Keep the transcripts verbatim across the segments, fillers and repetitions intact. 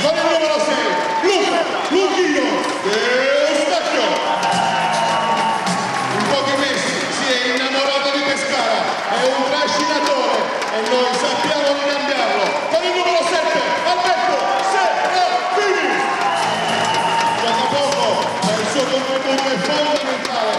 con il numero sei, Luca Luchino Eustachio. In pochi mesi si è innamorato di Pescara, è un trascinatore e noi sappiamo di cambiarlo. Con il numero sette, Alberto Serafini. Gioca poco, ma il suo contributo è fondamentale.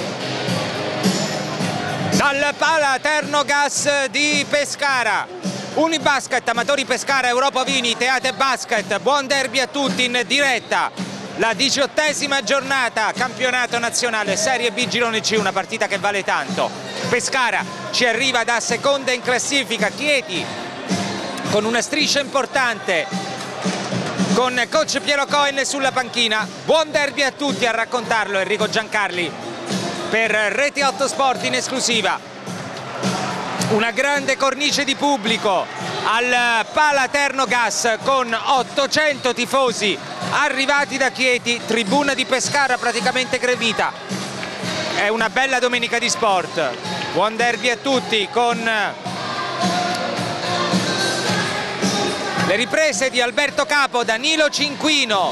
Dal Pala Ternogas di Pescara, Unibasket, Amatori Pescara, Europa Vini, Teate Basket, buon derby a tutti in diretta. La diciottesima giornata, campionato nazionale, Serie B Girone C, una partita che vale tanto. Pescara ci arriva da seconda in classifica, Chieti con una striscia importante, con coach Piero Cohen sulla panchina. Buon derby a tutti, a raccontarlo Enrico Giancarli per Rete otto Sport in esclusiva. Una grande cornice di pubblico al Pala Ternogas con ottocento tifosi arrivati da Chieti, tribuna di Pescara praticamente gremita. È una bella domenica di sport. Buon derby a tutti con le riprese di Alberto Capo, Danilo Cinquino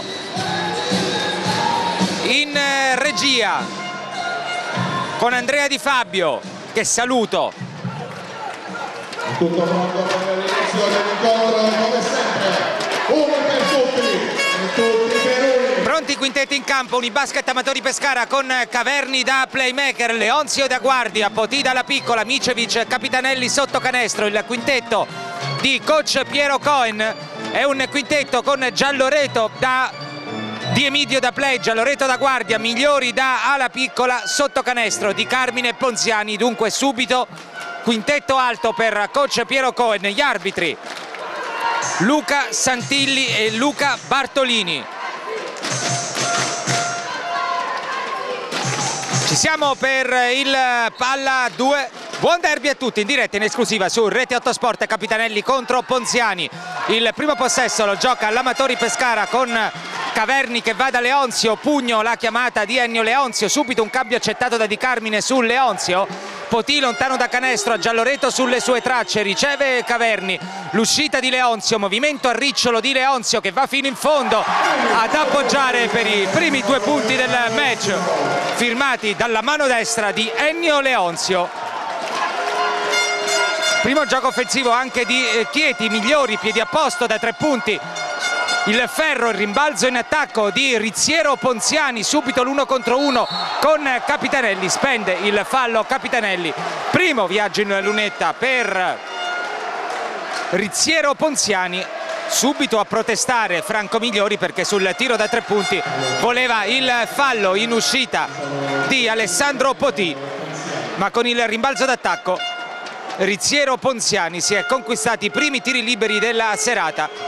in regia, con Andrea Di Fabio, che saluto. Tutto pronto per l'inizio dell'incontro, come sempre, uno per tutti e tutti per uno. Pronti i quintetti in campo, Unibasket Amatori Pescara con Caverni da playmaker, Leonzio da guardia, Potì dalla piccola, Micevic, Capitanelli sotto canestro. Il quintetto di coach Piero Cohen è un quintetto con Gialloreto da Di Emidio da play, Gialloreto da guardia, Migliori da ala piccola sotto canestro, Di Carmine e Ponziani. Dunque subito quintetto alto per coach Piero Cohen. Gli arbitri Luca Santilli e Luca Bartolini. Ci siamo per il palla due. Buon derby a tutti in diretta in esclusiva su Rete otto Sport. Capitanelli contro Ponziani. Il primo possesso lo gioca l'Amatori Pescara con Caverni che va da Leonzio, pugno la chiamata di Ennio Leonzio, subito un cambio accettato da Di Carmine su Leonzio. Potì lontano da canestro, a Gialloreto sulle sue tracce, riceve Caverni, l'uscita di Leonzio, movimento a ricciolo di Leonzio che va fino in fondo ad appoggiare per i primi due punti del match, firmati dalla mano destra di Ennio Leonzio. Primo gioco offensivo anche di Chieti, Migliori, piedi a posto da tre punti. Il ferro, il rimbalzo in attacco di Rizziero Ponziani, subito l'uno contro uno con Capitanelli, spende il fallo Capitanelli. Primo viaggio in lunetta per Rizziero Ponziani, subito a protestare Franco Migliori perché sul tiro da tre punti voleva il fallo in uscita di Alessandro Potì, ma con il rimbalzo d'attacco Rizziero Ponziani si è conquistati i primi tiri liberi della serata.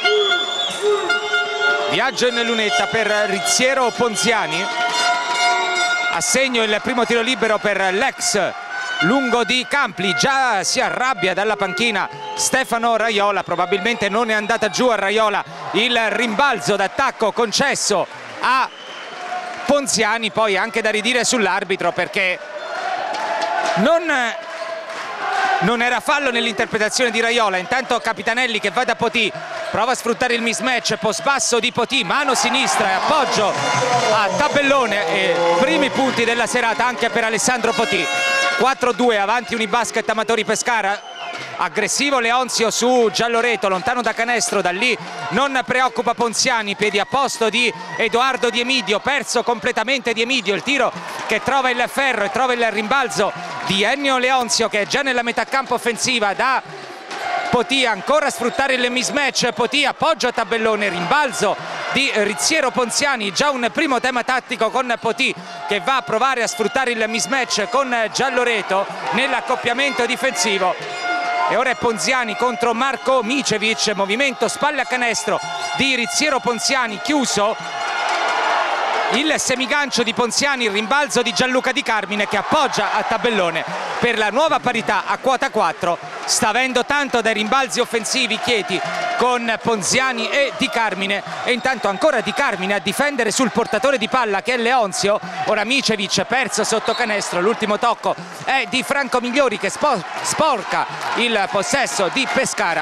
Viaggio in lunetta per Rizziero Ponziani, a segno il primo tiro libero per l'ex lungo di Campli. Già si arrabbia dalla panchina Stefano Raiola, probabilmente non è andata giù a Raiola il rimbalzo d'attacco concesso a Ponziani. Poi anche da ridire sull'arbitro perché non... non era fallo nell'interpretazione di Raiola. Intanto Capitanelli che va da Potì, prova a sfruttare il mismatch, post basso di Potì, mano sinistra e appoggio a tabellone e primi punti della serata anche per Alessandro Potì. quattro due avanti Unibasket Amatori Pescara. Aggressivo Leonzio su Gialloreto, lontano da canestro, da lì non preoccupa Ponziani, piedi a posto di Edoardo Di Emidio, perso completamente Di Emidio, il tiro che trova il ferro e trova il rimbalzo di Ennio Leonzio che è già nella metà campo offensiva da Potì, ancora a sfruttare il mismatch, Potì appoggio a tabellone, rimbalzo di Rizziero Ponziani, già un primo tema tattico con Potì che va a provare a sfruttare il mismatch con Gialloreto nell'accoppiamento difensivo. E ora è Ponziani contro Marco Micevic, movimento spalle a canestro di Rizziero Ponziani, chiuso il semigancio di Ponziani, il rimbalzo di Gianluca Di Carmine che appoggia a tabellone per la nuova parità a quota quattro. Sta avendo tanto dai rimbalzi offensivi Chieti con Ponziani e Di Carmine, e intanto ancora Di Carmine a difendere sul portatore di palla che è Leonzio. Ora Micevic perso sotto canestro, l'ultimo tocco è di Franco Migliori che sporca il possesso di Pescara.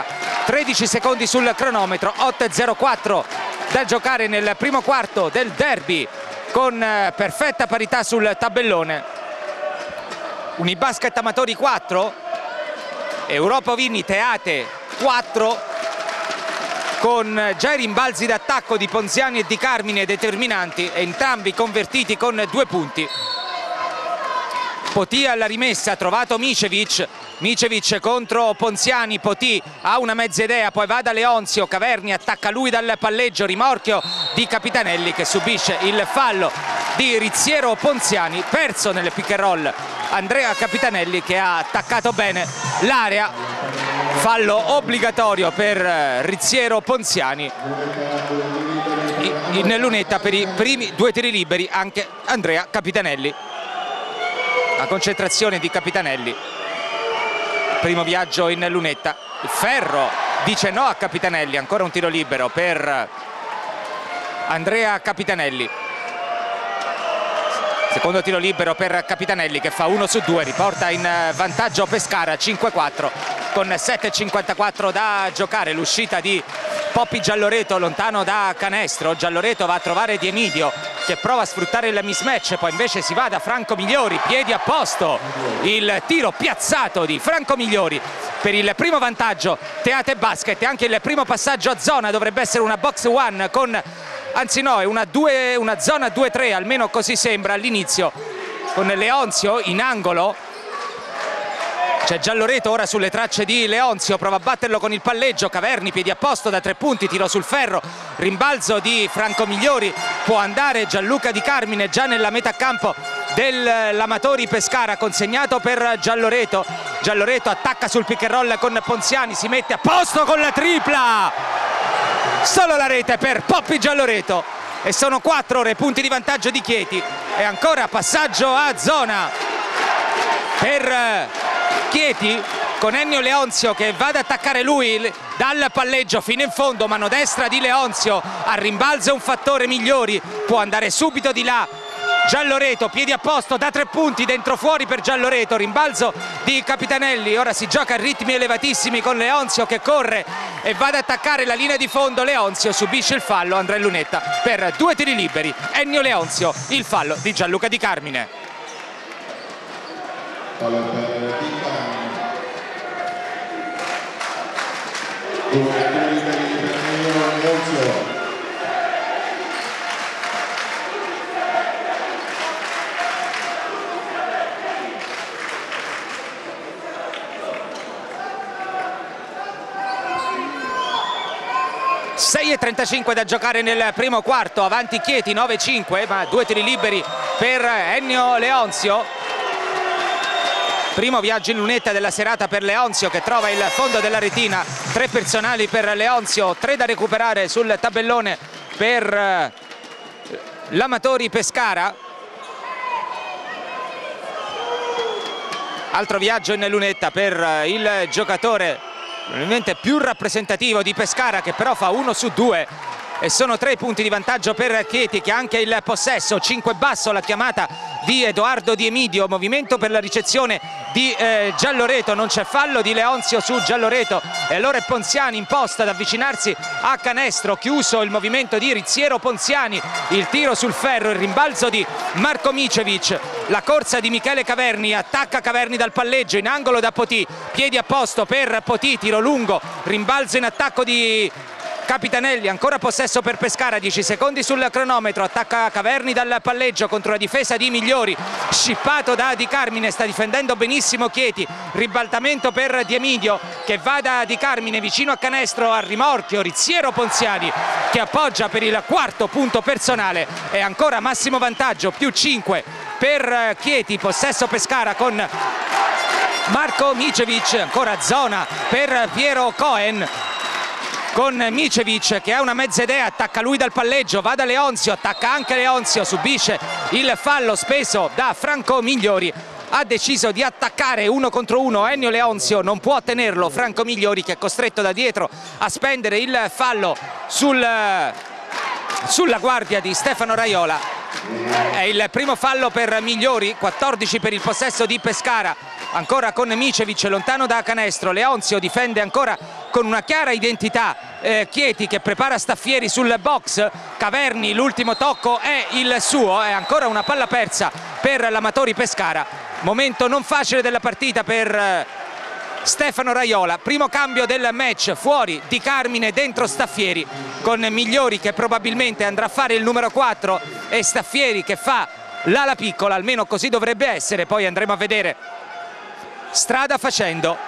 tredici secondi sul cronometro, otto e zero quattro da giocare nel primo quarto del derby, con perfetta parità sul tabellone. Unibasket Amatori quattro, Europa Vini Teate quattro, con già i rimbalzi d'attacco di Ponziani e Di Carmine determinanti, entrambi convertiti con due punti. Potì alla rimessa, ha trovato Micevic, Micevic contro Ponziani, Potì ha una mezza idea, poi va da Leonzio, Caverni attacca lui dal palleggio, rimorchio di Capitanelli che subisce il fallo di Rizziero Ponziani, perso nel pick and roll Andrea Capitanelli che ha attaccato bene l'area, fallo obbligatorio per Rizziero Ponziani. In lunetta per i primi due tiri liberi anche Andrea Capitanelli. La concentrazione di Capitanelli, primo viaggio in lunetta, il ferro dice no a Capitanelli, ancora un tiro libero per Andrea Capitanelli. Secondo tiro libero per Capitanelli che fa uno su due, riporta in vantaggio Pescara cinque quattro con sette e cinquantaquattro da giocare. L'uscita di Poppi Gialloreto lontano da canestro, Gialloreto va a trovare Di Emidio che prova a sfruttare il mismatch, poi invece si va da Franco Migliori, piedi a posto, il tiro piazzato di Franco Migliori per il primo vantaggio Teate Basket. Anche il primo passaggio a zona dovrebbe essere una box one con, anzi no, è una, due, una zona due tre, almeno così sembra all'inizio, con Leonzio in angolo. C'è Gialloreto ora sulle tracce di Leonzio, prova a batterlo con il palleggio, Caverni piedi a posto da tre punti, tiro sul ferro, rimbalzo di Franco Migliori, può andare Gianluca Di Carmine già nella metà campo dell'Amatori Pescara, consegnato per Gialloreto. Gialloreto attacca sul pick and roll con Ponziani, si mette a posto con la tripla, solo la rete per Poppi Gialloreto e sono quattro ore, punti di vantaggio di Chieti e ancora passaggio a zona per Chieti con Ennio Leonzio che va ad attaccare lui dal palleggio fino in fondo, mano destra di Leonzio, al rimbalzo è un fattore Migliori, può andare subito di là Gialloreto, piedi a posto da tre punti, dentro fuori per Gialloreto, rimbalzo di Capitanelli, ora si gioca a ritmi elevatissimi con Leonzio che corre e va ad attaccare la linea di fondo. Leonzio subisce il fallo, andrà in lunetta per due tiri liberi Ennio Leonzio, il fallo di Gianluca Di Carmine. Fallo per Di Carmine. Due tiri liberi per Ennio Leonzio. sei e trentacinque da giocare nel primo quarto, avanti Chieti nove cinque, ma due tiri liberi per Ennio Leonzio. Primo viaggio in lunetta della serata per Leonzio che trova il fondo della retina, tre personali per Leonzio, tre da recuperare sul tabellone per l'Amatori Pescara. Altro viaggio in lunetta per il giocatore probabilmente più rappresentativo di Pescara che però fa uno su due e sono tre punti di vantaggio per Chieti che ha anche il possesso. Cinque basso la chiamata di Edoardo Di Emidio, movimento per la ricezione di eh, Gialloreto, non c'è fallo di Leonzio su Gialloreto e allora è Ponziani in posta ad avvicinarsi a canestro, chiuso il movimento di Rizziero Ponziani, il tiro sul ferro, il rimbalzo di Marco Micevic, la corsa di Michele Caverni, attacca Caverni dal palleggio in angolo da Potì, piedi a posto per Potì, tiro lungo, rimbalzo in attacco di Capitanelli, ancora possesso per Pescara, dieci secondi sul cronometro, attacca Caverni dal palleggio contro la difesa di Migliori, scippato da Di Carmine, sta difendendo benissimo Chieti, ribaltamento per Di Emidio che va da Di Carmine vicino a canestro, al rimorchio Rizziero Ponziani che appoggia per il quarto punto personale e ancora massimo vantaggio, più cinque per Chieti, possesso Pescara con Marco Micevic, ancora zona per Piero Cohen con Micevic che ha una mezza idea, attacca lui dal palleggio, va da Leonzio, attacca anche Leonzio, subisce il fallo speso da Franco Migliori, ha deciso di attaccare uno contro uno Ennio Leonzio, non può tenerlo Franco Migliori che è costretto da dietro a spendere il fallo sul, sulla guardia di Stefano Raiola. È il primo fallo per Migliori, quattordici per il possesso di Pescara, ancora con Micevic lontano da canestro, Leonzio difende ancora con una chiara identità. eh, Chieti che prepara Staffieri sul box, Caverni l'ultimo tocco è il suo, è ancora una palla persa per l'Amatori Pescara. Momento non facile della partita per eh, Stefano Raiola. Primo cambio del match, fuori Di Carmine, dentro Staffieri, con Migliori che probabilmente andrà a fare il numero quattro e Staffieri che fa l'ala piccola, almeno così dovrebbe essere, poi andremo a vedere strada facendo.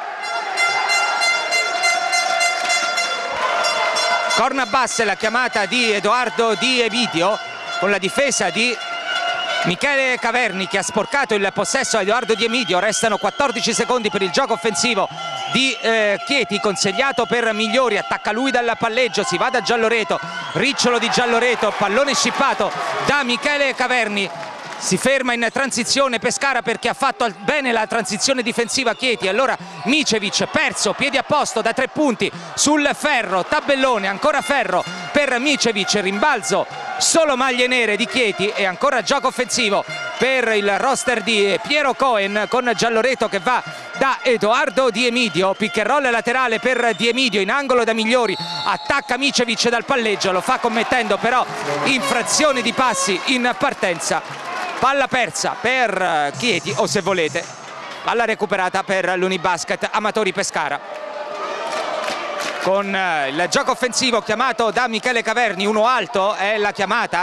Corna bassa, la chiamata di Edoardo Di Emidio con la difesa di Michele Caverni che ha sporcato il possesso a Edoardo Di Emidio. Restano quattordici secondi per il gioco offensivo di eh, Chieti, consegnato per Migliori, attacca lui dal palleggio, si va da Gialloreto, ricciolo di Gialloreto, pallone scippato da Michele Caverni. Si ferma in transizione Pescara perché ha fatto bene la transizione difensiva Chieti. Allora Micevic perso, piedi a posto da tre punti sul ferro, tabellone, ancora ferro per Micevic, rimbalzo solo maglie nere di Chieti e ancora gioco offensivo per il roster di Piero Cohen con Gialloreto che va da Edoardo Di Emidio. Pick and roll laterale per Di Emidio in angolo da Migliori, attacca Micevic dal palleggio, lo fa commettendo però infrazione di passi in partenza. Palla persa per Chieti, o se volete palla recuperata per l'Unibasket Amatori Pescara. Con il gioco offensivo chiamato da Michele Caverni, uno alto è la chiamata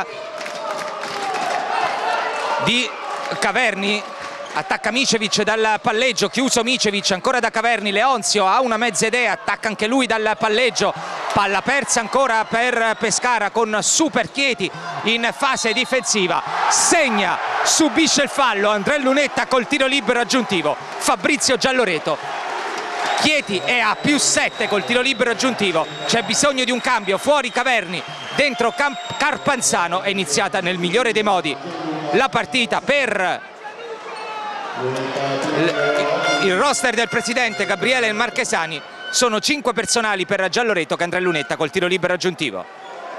di Caverni, attacca Micevic dal palleggio, chiuso Micevic, ancora da Caverni, Leonzio ha una mezza idea, attacca anche lui dal palleggio, palla persa ancora per Pescara con Super Chieti in fase difensiva, segna, subisce il fallo Andrea Lunetta col tiro libero aggiuntivo, Fabrizio Gialloreto. Chieti è a più sette col tiro libero aggiuntivo, c'è bisogno di un cambio, fuori Caverni, dentro Camp Carpanzano. È iniziata nel migliore dei modi la partita per il roster del presidente Gabriele Marchesani. Sono cinque personali per Gialloreto che Andrea Lunetta col tiro libero aggiuntivo.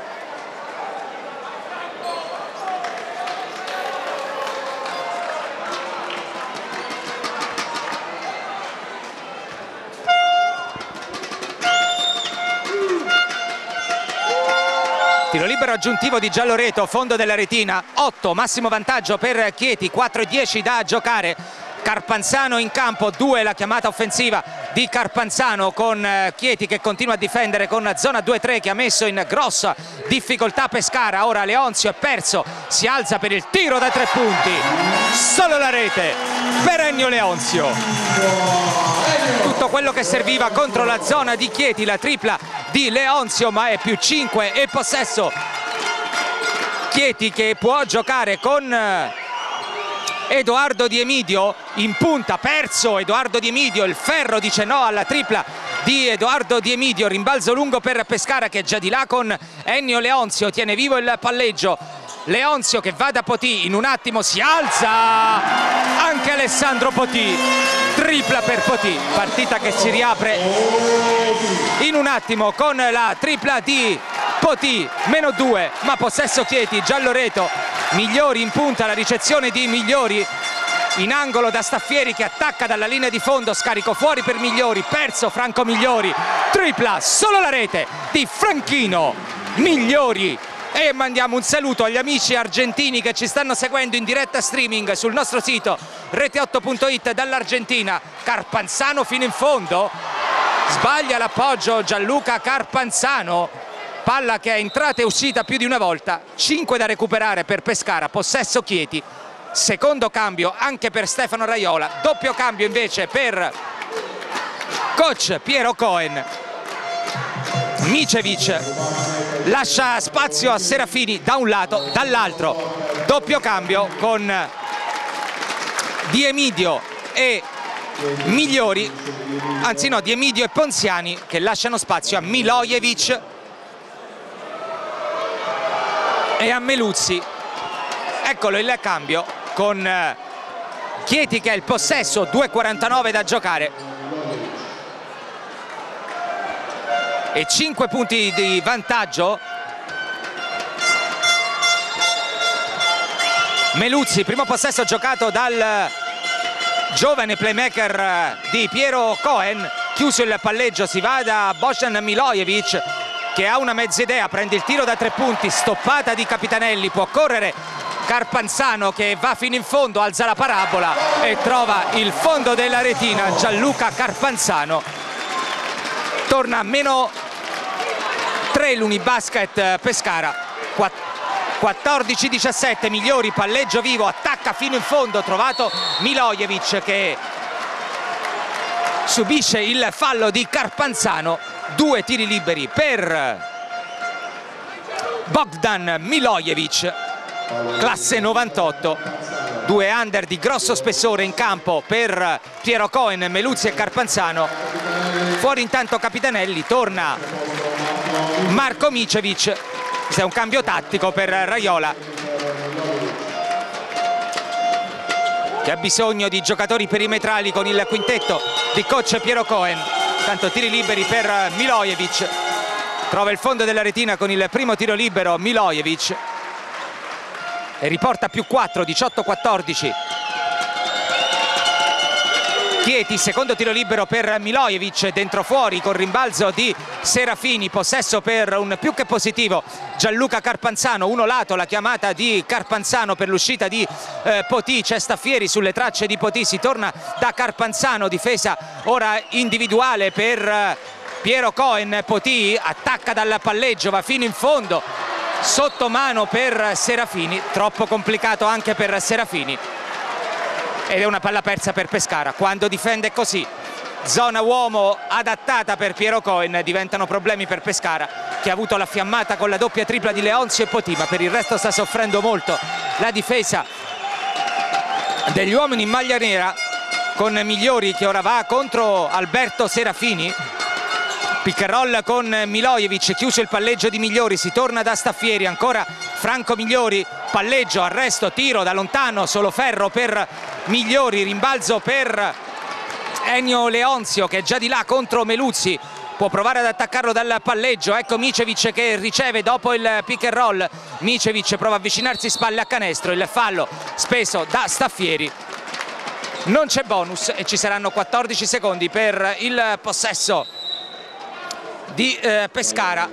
Tiro libero aggiuntivo di Gialloreto, fondo della retina, otto, massimo vantaggio per Chieti, quattro e dieci da giocare. Carpanzano in campo, due la chiamata offensiva di Carpanzano con Chieti che continua a difendere con zona due tre che ha messo in grossa difficoltà Pescara. Ora Leonzio è perso, si alza per il tiro da tre punti, solo la rete per Ennio Leonzio. Tutto quello che serviva contro la zona di Chieti, la tripla di Leonzio, ma è più cinque e possesso Chieti che può giocare con Edoardo Di Emidio in punta, perso Edoardo Di Emidio, il ferro dice no alla tripla di Edoardo Di Emidio, rimbalzo lungo per Pescara che è già di là con Ennio Leonzio, tiene vivo il palleggio, Leonzio che va da Potì, in un attimo si alza anche Alessandro Potì, tripla per Potì, partita che si riapre in un attimo con la tripla di Potì, meno due, ma possesso Chieti. Gialloreto, Migliori in punta, la ricezione di Migliori in angolo da Staffieri che attacca dalla linea di fondo, scarico fuori per Migliori, perso Franco Migliori, tripla, solo la rete di Franchino Migliori. E mandiamo un saluto agli amici argentini che ci stanno seguendo in diretta streaming sul nostro sito rete otto punto it dall'Argentina. Carpanzano fino in fondo, sbaglia l'appoggio Gianluca Carpanzano, palla che è entrata e uscita più di una volta, cinque da recuperare per Pescara, possesso Chieti, secondo cambio anche per Stefano Raiola, doppio cambio invece per coach Piero Cohen. Micevic lascia spazio a Serafini da un lato, dall'altro doppio cambio con Di Emidio e Migliori, anzi no, Di Emidio e Ponziani che lasciano spazio a Milojevic e a Meluzzi. Eccolo il cambio con Chieti che è il possesso, due e quarantanove da giocare e cinque punti di vantaggio. Meluzzi, primo possesso giocato dal giovane playmaker di Piero Cohen, chiuso il palleggio, si va da Bojan Milojevic che ha una mezza idea, prende il tiro da tre punti, stoppata di Capitanelli, può correre Carpanzano che va fino in fondo, alza la parabola e trova il fondo della retina. Gianluca Carpanzano torna a meno tre l'Unibasket Pescara, quattordici diciassette, Migliori, palleggio vivo, attacca fino in fondo, trovato Milojevic che subisce il fallo di Carpanzano. Due tiri liberi per Bogdan Milojevic, classe novantotto, due under di grosso spessore in campo per Piero Cohen, Meluzzi e Carpanzano. Fuori intanto Capitanelli, torna Marko Micevic, questo è un cambio tattico per Raiola che ha bisogno di giocatori perimetrali con il quintetto di coach Piero Cohen. Tanto tiri liberi per Milojevic, trova il fondo della retina con il primo tiro libero Milojevic e riporta più quattro, diciotto quattordici. Chieti, secondo tiro libero per Milojevic, dentro fuori con rimbalzo di Serafini, possesso per un più che positivo Gianluca Carpanzano, uno lato, la chiamata di Carpanzano per l'uscita di eh, Potì, c'è Staffieri sulle tracce di Potì, si torna da Carpanzano, difesa ora individuale per eh, Piero Cohen. Potì attacca dal palleggio, va fino in fondo, sotto mano per Serafini, troppo complicato anche per Serafini ed è una palla persa per Pescara. Quando difende così, zona uomo adattata per Piero Cohen, diventano problemi per Pescara che ha avuto la fiammata con la doppia tripla di Leonzio e Potì, ma per il resto sta soffrendo molto la difesa degli uomini in maglia nera, con Migliori che ora va contro Alberto Serafini. Pick and roll con Milojevic, chiuso il palleggio di Migliori, si torna da Staffieri, ancora Franco Migliori, palleggio, arresto, tiro da lontano, solo ferro per Migliori, rimbalzo per Ennio Leonzio che è già di là contro Meluzzi, può provare ad attaccarlo dal palleggio. Ecco Micevic che riceve dopo il pick and roll, Micevic prova a avvicinarsi spalle a canestro, il fallo speso da Staffieri. Non c'è bonus e ci saranno quattordici secondi per il possesso di eh, Pescara.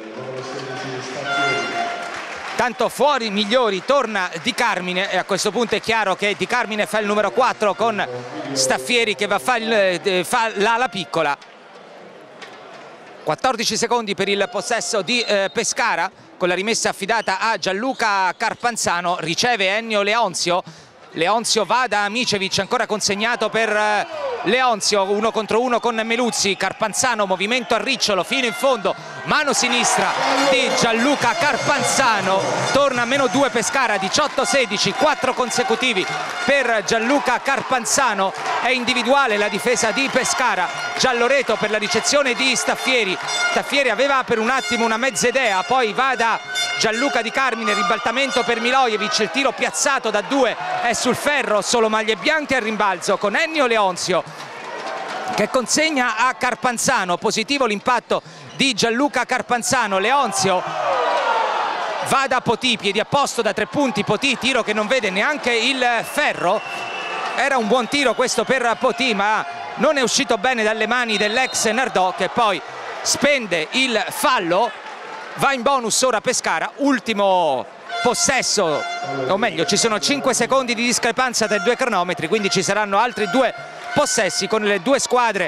Tanto fuori Migliori, torna Di Carmine e a questo punto è chiaro che Di Carmine fa il numero quattro con Staffieri che va a fare eh, fa l'ala piccola. quattordici secondi per il possesso di eh, Pescara, con la rimessa affidata a Gianluca Carpanzano, riceve Ennio Leonzio. Leonzio va da Micevic, ancora consegnato per Leonzio, uno contro uno con Meluzzi. Carpanzano, movimento a ricciolo fino in fondo, mano sinistra di Gianluca Carpanzano, torna a meno due Pescara, diciotto sedici, quattro consecutivi per Gianluca Carpanzano. È individuale la difesa di Pescara, Gialloreto per la ricezione di Staffieri. Staffieri aveva per un attimo una mezza idea, poi va da Gianluca Di Carmine, ribaltamento per Milojevic, il tiro piazzato da due è sul ferro, solo maglie bianche al rimbalzo con Ennio Leonzio che consegna a Carpanzano. Positivo l'impatto di Gianluca Carpanzano. Leonzio va da Potì, piedi a posto da tre punti, Potì, tiro che non vede neanche il ferro. Era un buon tiro questo per Potì, ma non è uscito bene dalle mani dell'ex Nardò che poi spende il fallo. Va in bonus ora Pescara, ultimo possesso, o meglio ci sono cinque secondi di discrepanza tra i due cronometri, quindi ci saranno altri due possessi con le due squadre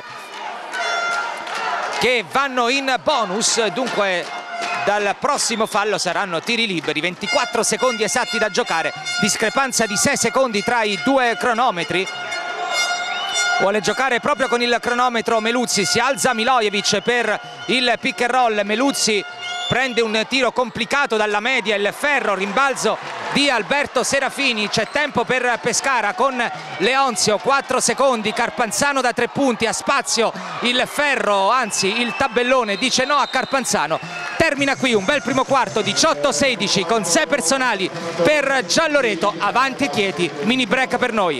che vanno in bonus. Dunque dal prossimo fallo saranno tiri liberi, ventiquattro secondi esatti da giocare, discrepanza di sei secondi tra i due cronometri. Vuole giocare proprio con il cronometro Meluzzi, si alza Milojevic per il pick and roll, Meluzzi prende un tiro complicato dalla media, il ferro, rimbalzo di Alberto Serafini. C'è tempo per Pescara con Leonzio, quattro secondi, Carpanzano da tre punti, a spazio il ferro, anzi il tabellone dice no a Carpanzano. Termina qui un bel primo quarto, diciotto sedici con sei personali per Gialloreto. Avanti Chieti, mini break per noi.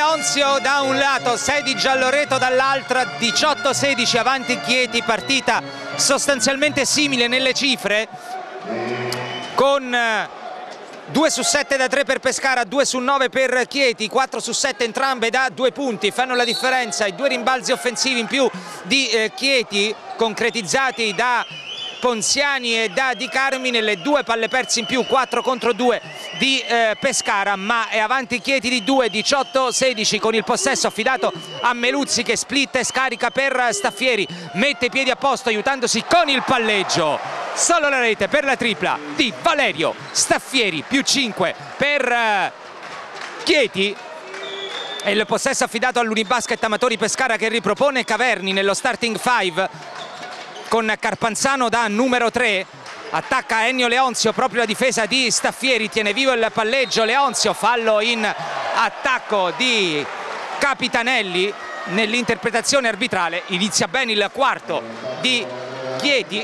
Leonzio da un lato, sei di Gialloreto dall'altra, diciotto sedici avanti Chieti, partita sostanzialmente simile nelle cifre, con due su sette da tre per Pescara, due su nove per Chieti, quattro su sette entrambe da due punti, fanno la differenza i due rimbalzi offensivi in più di eh, Chieti, concretizzati da Ponziani e da Di Carmine, le due palle perse in più, quattro contro due di eh, Pescara, ma è avanti Chieti di due, diciotto sedici, con il possesso affidato a Meluzzi che split e scarica per Staffieri, mette i piedi a posto aiutandosi con il palleggio. Solo la rete per la tripla di Valerio Staffieri, più cinque per eh, Chieti. E il possesso affidato all'Unibasket Amatori Pescara che ripropone Caverni nello starting five, con Carpanzano da numero tre, attacca Ennio Leonzio, proprio la difesa di Staffieri, tiene vivo il palleggio Leonzio, fallo in attacco di Capitanelli. Nell'interpretazione arbitrale inizia bene il quarto di Chieti.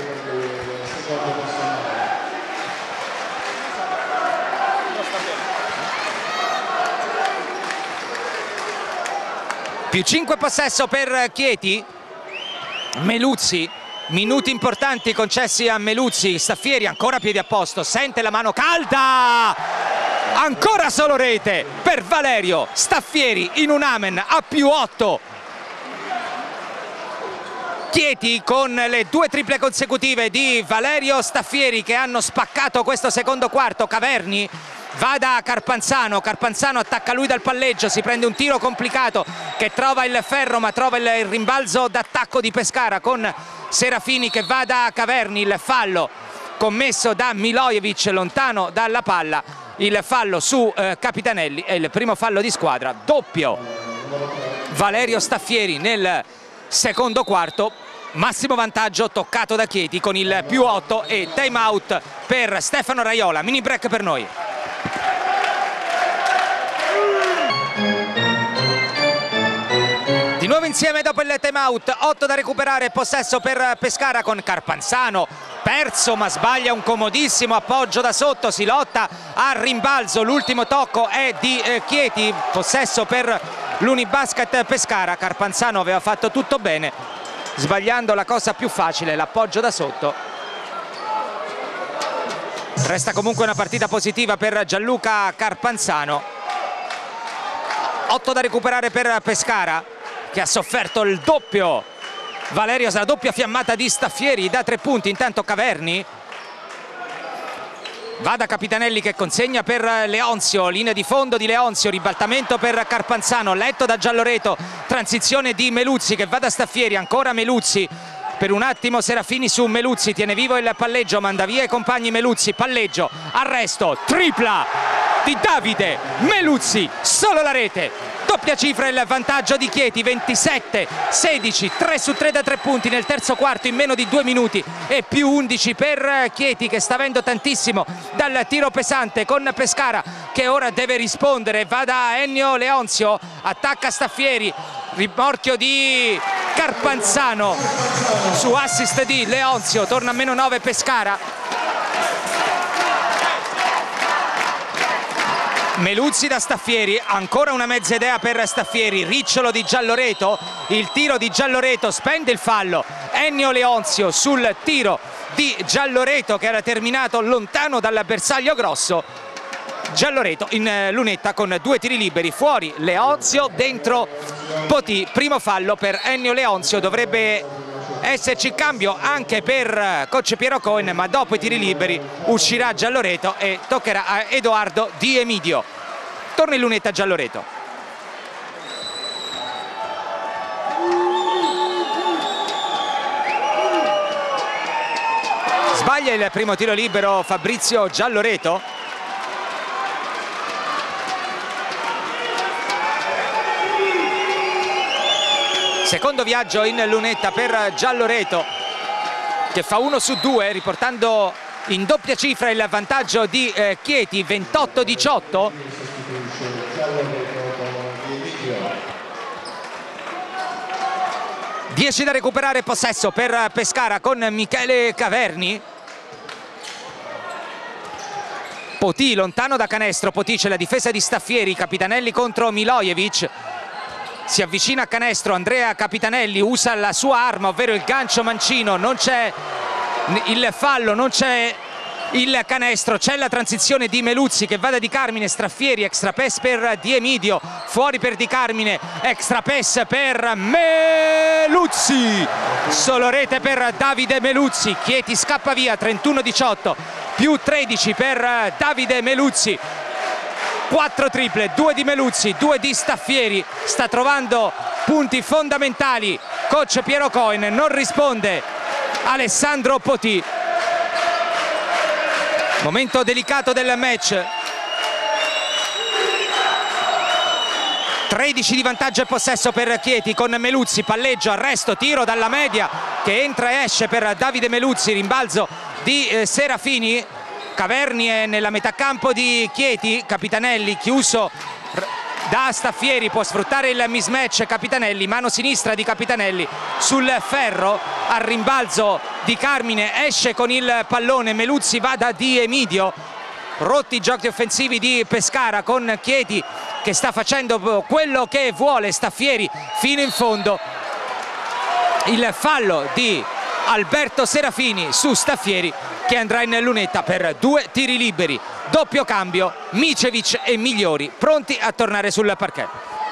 Più cinque possesso per Chieti. Meluzzi, minuti importanti concessi a Meluzzi, Staffieri ancora piedi a posto, sente la mano calda, ancora solo rete per Valerio Staffieri in un amen a più otto. Chieti con le due triple consecutive di Valerio Staffieri che hanno spaccato questo secondo quarto. Caverni va da Carpanzano, Carpanzano attacca lui dal palleggio, si prende un tiro complicato che trova il ferro ma trova il rimbalzo d'attacco di Pescara con Serafini che va da Caverni, il fallo commesso da Milojevic lontano dalla palla, il fallo su eh, Capitanelli è il primo fallo di squadra, doppio Valerio Staffieri nel secondo quarto. Massimo vantaggio toccato da Chieti con il più otto e time out per Stefano Raiola. Mini break per noi. Di nuovo insieme dopo il time out, otto da recuperare, possesso per Pescara con Carpanzano, perso ma sbaglia un comodissimo appoggio da sotto, si lotta al rimbalzo, l'ultimo tocco è di eh, Chieti, possesso per l'Unibasket Pescara. Carpanzano aveva fatto tutto bene, sbagliando la cosa più facile, l'appoggio da sotto. Resta comunque una partita positiva per Gianluca Carpanzano. otto da recuperare per Pescara che ha sofferto il doppio. Valerio, la doppia fiammata di Staffieri da tre punti. Intanto Caverni va da Capitanelli che consegna per Leonzio, linea di fondo di Leonzio, ribaltamento per Carpanzano, letto da Gialloreto, transizione di Meluzzi che va da Staffieri, ancora Meluzzi, per un attimo Serafini su Meluzzi, tiene vivo il palleggio, manda via i compagni Meluzzi, palleggio, arresto, tripla di Davide Meluzzi, solo la rete. Doppia cifra il vantaggio di Chieti, ventisette sedici, tre su tre da tre punti nel terzo quarto in meno di due minuti e più undici per Chieti che sta avendo tantissimo dal tiro pesante con Pescara che ora deve rispondere. Va da Ennio Leonzio, attacca Staffieri, rimorchio di Carpanzano su assist di Leonzio, torna a meno nove Pescara. Meluzzi da Staffieri, ancora una mezza idea per Staffieri, ricciolo di Gialloreto, il tiro di Gialloreto, spende il fallo, Ennio Leonzio sul tiro di Gialloreto che era terminato lontano dal bersaglio grosso. Gialloreto in lunetta con due tiri liberi, fuori Leonzio, dentro Potì, primo fallo per Ennio Leonzio, dovrebbe esserci cambio anche per coach Piero Cohen, ma dopo i tiri liberi uscirà Gialloreto e toccherà a Edoardo Di Emidio. Torna in lunetta Gialloreto. Sbaglia il primo tiro libero Fabrizio Gialloreto. Secondo viaggio in lunetta per Gialloreto che fa uno su due riportando in doppia cifra il vantaggio di eh, Chieti, ventotto diciotto. dieci da recuperare, possesso per Pescara con Michele Caverni. Potì lontano da canestro, Potì c'è la difesa di Staffieri, Capitanelli contro Milojevic, si avvicina a canestro, Andrea Capitanelli usa la sua arma, ovvero il gancio mancino, non c'è il fallo, non c'è il canestro, c'è la transizione di Meluzzi che va da Di Carmine, Staffieri, extra pass per Di Emidio, fuori per Di Carmine, extra pass per Meluzzi, solo rete per Davide Meluzzi, Chieti scappa via, trentuno diciotto, più tredici per Davide Meluzzi, quattro triple, due di Meluzzi, due di Staffieri, sta trovando punti fondamentali coach Piero Cohen, non risponde Alessandro Potì. Momento delicato del match, tredici di vantaggio e possesso per Chieti con Meluzzi, palleggio, arresto, tiro dalla media che entra e esce per Davide Meluzzi, rimbalzo di eh, Serafini, Caverni è nella metà campo di Chieti, Capitanelli chiuso da Staffieri, può sfruttare il mismatch Capitanelli, mano sinistra di Capitanelli sul ferro, al rimbalzo Di Carmine esce con il pallone, Meluzzi va da Di Emidio, rotti i giochi offensivi di Pescara con Chieti che sta facendo quello che vuole, Staffieri fino in fondo, il fallo di Alberto Serafini su Staffieri che andrà in lunetta per due tiri liberi, doppio cambio, Micevic e Migliori pronti a tornare sul parquet.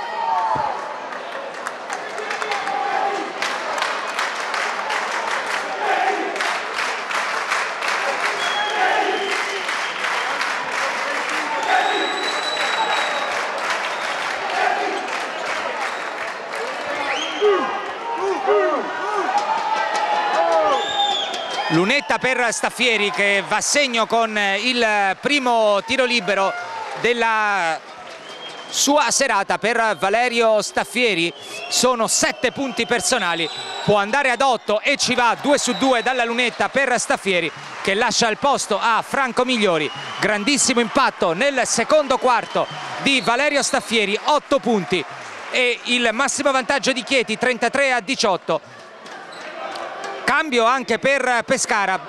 Lunetta per Staffieri che va a segno con il primo tiro libero della sua serata per Valerio Staffieri, sono sette punti personali, può andare ad otto e ci va, due su due dalla lunetta per Staffieri che lascia il posto a Franco Migliori. Grandissimo impatto nel secondo quarto di Valerio Staffieri, otto punti e il massimo vantaggio di Chieti trentatré a diciotto. Cambio anche per Pescara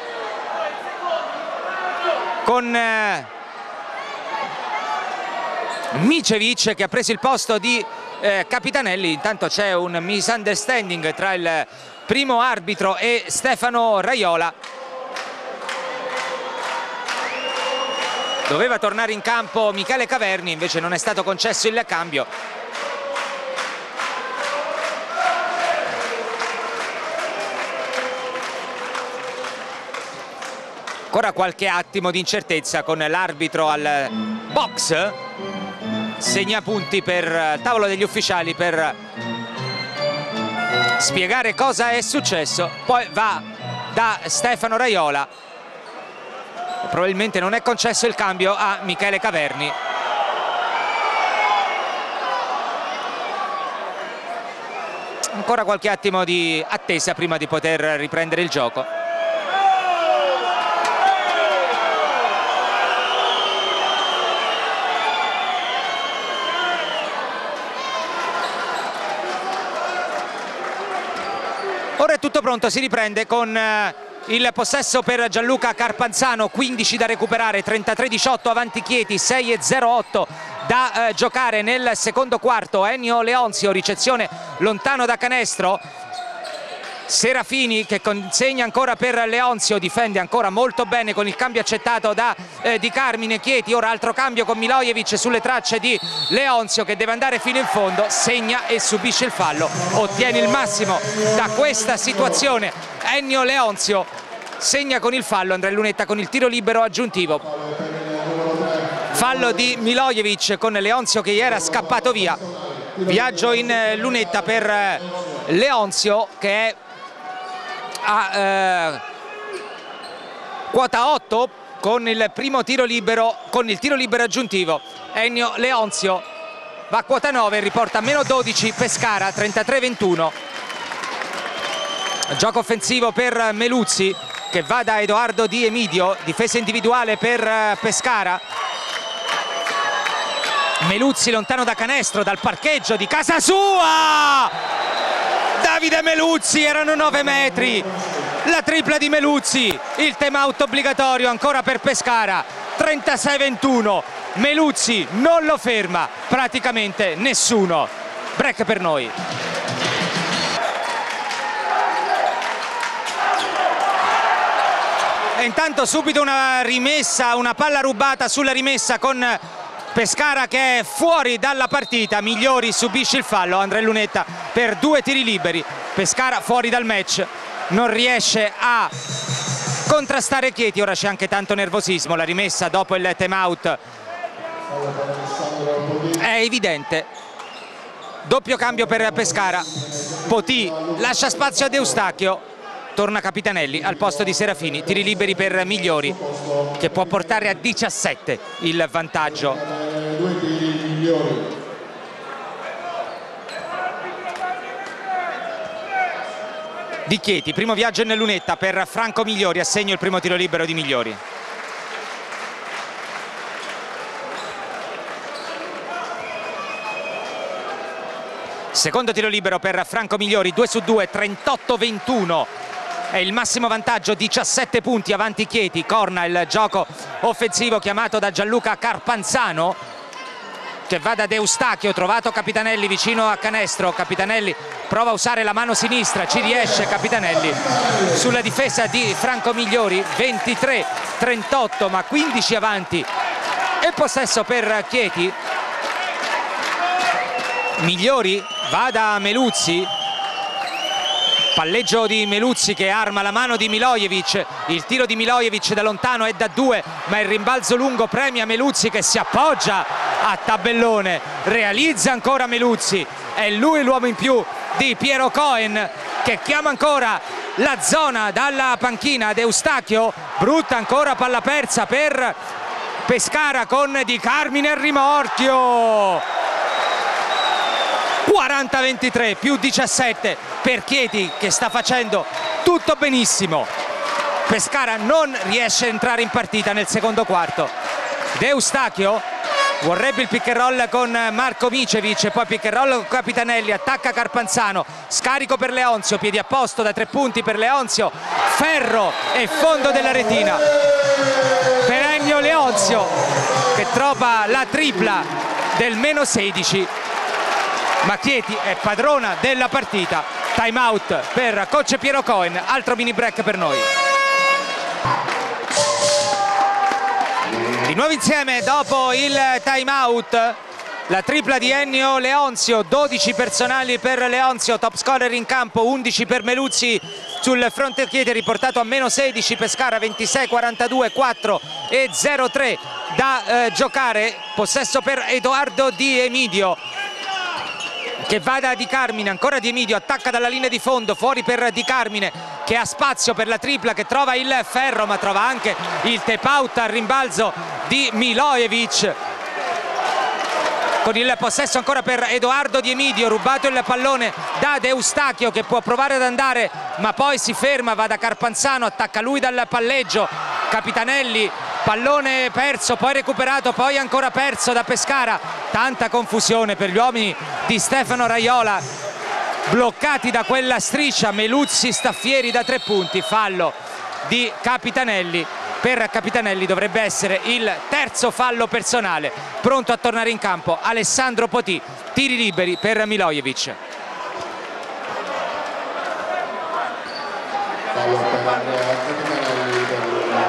con eh, Micevic che ha preso il posto di eh, Capitanelli. Intanto c'è un misunderstanding tra il primo arbitro e Stefano Raiola. Doveva tornare in campo Michele Caverni, invece non è stato concesso il cambio. Ancora qualche attimo di incertezza con l'arbitro al box, segna punti per tavolo degli ufficiali per spiegare cosa è successo, poi va da Stefano Raiola, probabilmente non è concesso il cambio a Michele Caverni. Ancora qualche attimo di attesa prima di poter riprendere il gioco. Ora è tutto pronto, si riprende con eh, il possesso per Gianluca Carpanzano, quindici da recuperare, trentatré diciotto avanti Chieti, sei e zero otto da eh, giocare nel secondo quarto. Ennio Leonzio, ricezione lontano da canestro, Serafini che consegna ancora per Leonzio, difende ancora molto bene con il cambio accettato da eh, Di Carmine. Chieti, ora altro cambio con Milojevic sulle tracce di Leonzio che deve andare fino in fondo, segna e subisce il fallo, ottiene il massimo da questa situazione. Ennio Leonzio segna con il fallo, andrà in lunetta con il tiro libero aggiuntivo. Fallo di Milojevic con Leonzio che era scappato via, viaggio in lunetta per Leonzio che è a eh, quota otto con il primo tiro libero, con il tiro libero aggiuntivo. Ennio Leonzio va a quota nove, riporta meno dodici Pescara, trentatré ventuno. Gioco offensivo per Meluzzi che va da Edoardo Di Emidio, difesa individuale per Pescara. Meluzzi lontano da canestro, dal parcheggio di casa sua! Davide Meluzzi, erano nove metri, la tripla di Meluzzi, il time out obbligatorio ancora per Pescara, trentasei ventuno. Meluzzi non lo ferma praticamente nessuno. Break per noi. E intanto subito una rimessa, una palla rubata sulla rimessa con Pescara che è fuori dalla partita. Migliori subisce il fallo, Andrea Lunetta per due tiri liberi. Pescara fuori dal match, non riesce a contrastare Chieti. Ora c'è anche tanto nervosismo, la rimessa dopo il time out è evidente. Doppio cambio per Pescara, Potì lascia spazio ad Eustachio, torna Capitanelli al posto di Serafini. Tiri liberi per Migliori che può portare a diciassette il vantaggio. Di Chieti, primo viaggio in lunetta per Franco Migliori, assegno il primo tiro libero di Migliori. Secondo tiro libero per Franco Migliori, due su due, trentotto ventuno. È il massimo vantaggio, diciassette punti avanti Chieti. Corna il gioco offensivo chiamato da Gianluca Carpanzano, che va da Eustachio, trovato Capitanelli vicino a canestro. Capitanelli prova a usare la mano sinistra, ci riesce Capitanelli sulla difesa di Franco Migliori. Ventitré trentotto, ma quindici avanti e possesso per Chieti. Migliori va da Meluzzi, palleggio di Meluzzi che arma la mano di Milojevic. Il tiro di Milojevic da lontano è da due, ma il rimbalzo lungo premia Meluzzi che si appoggia a tabellone. Realizza ancora Meluzzi, è lui l'uomo in più di Piero Cohen che chiama ancora la zona dalla panchina ad Eustachio. Brutta ancora palla persa per Pescara con Di Carmine al rimorchio. quaranta ventitré più diciassette per Chieti che sta facendo tutto benissimo. Pescara non riesce a entrare in partita nel secondo quarto. Eustachio vorrebbe il pick and roll con Marco Micevic, poi pick and roll con Capitanelli, attacca Carpanzano, scarico per Leonzio, piedi a posto da tre punti per Leonzio, ferro e fondo della retina per Ennio Leonzio che trova la tripla del meno sedici. Ma Chieti è padrona della partita. Time out per coach Piero Cohen, altro mini break per noi. Di nuovo insieme dopo il time out. La tripla di Ennio Leonzio, dodici personali per Leonzio, top scorer in campo, undici per Meluzzi sul fronte Chieti, riportato a meno sedici. Pescara ventisei quarantadue, quattro e zero tre da eh, giocare. Possesso per Edoardo Di Emidio che va da Di Carmine, ancora Di Emidio, attacca dalla linea di fondo, fuori per Di Carmine che ha spazio per la tripla, che trova il ferro ma trova anche il tap out al rimbalzo di Milojevic. Con il possesso ancora per Edoardo Di Emidio, rubato il pallone da Eustachio che può provare ad andare ma poi si ferma, va da Carpanzano, attacca lui dal palleggio. Capitanelli, pallone perso, poi recuperato, poi ancora perso da Pescara. Tanta confusione per gli uomini di Stefano Raiola, bloccati da quella striscia. Meluzzi Staffieri da tre punti, fallo di Capitanelli. Per Capitanelli dovrebbe essere il terzo fallo personale. Pronto a tornare in campo Alessandro Potì, tiri liberi per Milojevic. Fallo per Capitanelli per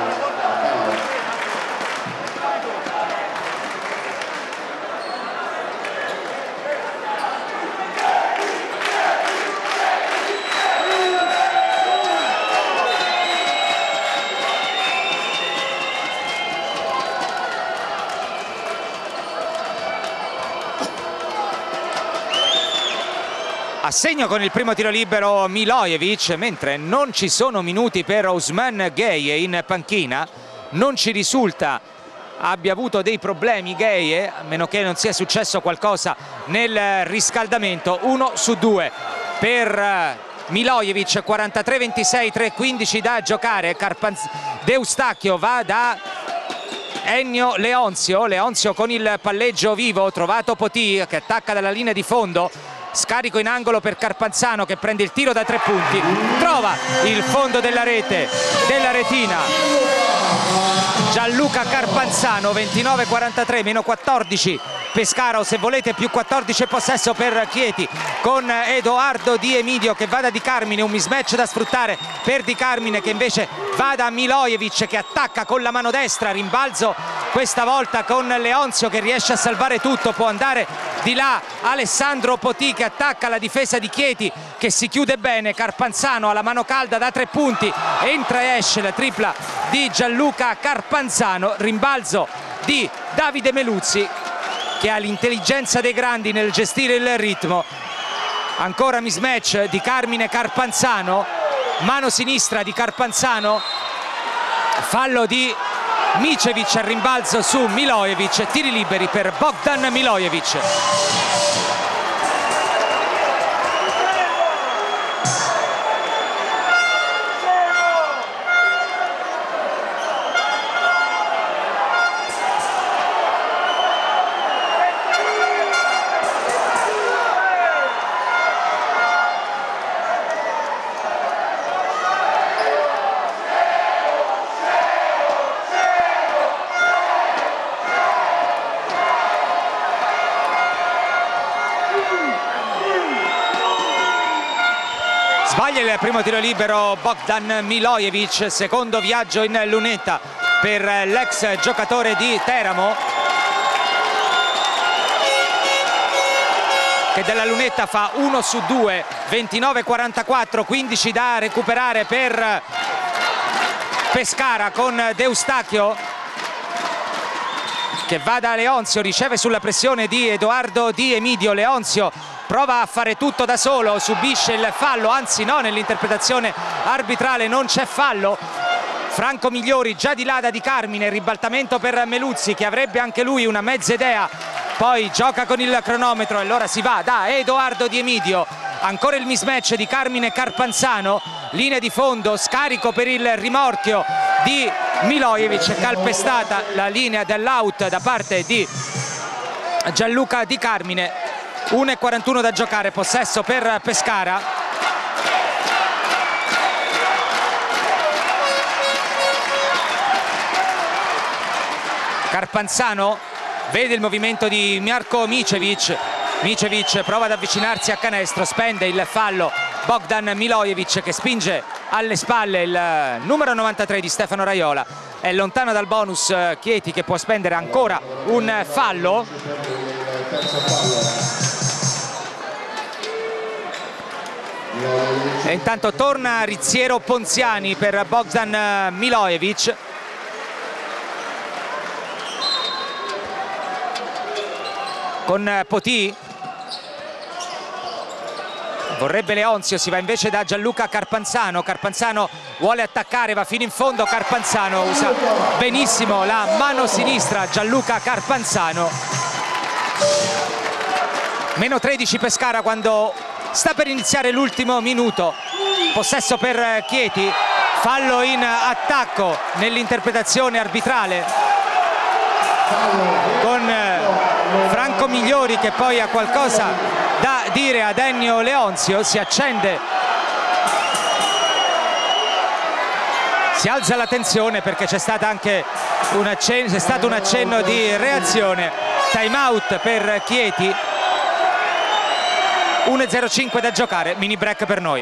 assegno con il primo tiro libero Milojevic, mentre non ci sono minuti per Ousmane Gueye in panchina. Non ci risulta abbia avuto dei problemi Gueye, a meno che non sia successo qualcosa nel riscaldamento. Uno su due per Milojevic, quarantatré ventisei, tre quindici da giocare. Carpanz... Eustachio va da Ennio Leonzio, Leonzio con il palleggio vivo, trovato Potì che attacca dalla linea di fondo. scarico in angolo per Carpanzano che prende il tiro da tre punti, trova il fondo della rete, della retina Gianluca Carpanzano. Ventinove quarantatré, meno quattordici Pescara, o se volete più quattordici possesso per Chieti, con Edoardo Di Emidio che va da Di Carmine, un mismatch da sfruttare per Di Carmine che invece va da Milojevic che attacca con la mano destra, rimbalzo questa volta con Leonzio che riesce a salvare tutto, può andare di là Alessandro Potì che attacca la difesa di Chieti che si chiude bene, Carpanzano alla mano calda da tre punti, entra e esce la tripla di Gianluca Carpanzano, rimbalzo di Davide Meluzzi che ha l'intelligenza dei grandi nel gestire il ritmo. Ancora mismatch di Carmine Carpanzano, mano sinistra di Carpanzano, fallo di Micevic al rimbalzo su Milojevic, tiri liberi per Bogdan Milojevic. Sbaglia il primo tiro libero Bogdan Milojevic, secondo viaggio in lunetta per l'ex giocatore di Teramo che dalla lunetta fa uno su due. Ventinove quarantaquattro, quindici da recuperare per Pescara con Deustachio che va da Leonzio, riceve sulla pressione di Edoardo Di Emidio. Leonzio prova a fare tutto da solo, subisce il fallo, anzi no, nell'interpretazione arbitrale non c'è fallo. Franco Migliori già di là da Di Carmine, ribaltamento per Meluzzi che avrebbe anche lui una mezza idea, poi gioca con il cronometro e allora si va da Edoardo Di Emidio. Ancora il mismatch di Carmine Carpanzano, linea di fondo, scarico per il rimorchio di Milojevic, calpestata la linea dell'out da parte di Gianluca Di Carmine. uno e quarantuno da giocare, possesso per Pescara. Carpanzano vede il movimento di Marko Micevic, Micevic prova ad avvicinarsi a canestro, spende il fallo Bogdan Milojevic che spinge alle spalle il numero novantatré di Stefano Raiola. È lontano dal bonus Chieti che può spendere ancora un fallo. E intanto torna Rizziero Ponziani per Bogdan Milojevic. Con Potì vorrebbe Leonzio, si va invece da Gianluca Carpanzano. Carpanzano vuole attaccare, va fino in fondo. Carpanzano usa benissimo la mano sinistra. Gianluca Carpanzano. Meno tredici Pescara quando sta per iniziare l'ultimo minuto. Possesso per Chieti, fallo in attacco nell'interpretazione arbitrale con Franco Migliori che poi ha qualcosa da dire ad Ennio Leonzio. Si accende, si alza la tensione perché c'è stata anche un accenno, c'è stato un accenno di reazione. Time out per Chieti. uno e zero cinque da giocare, mini break per noi.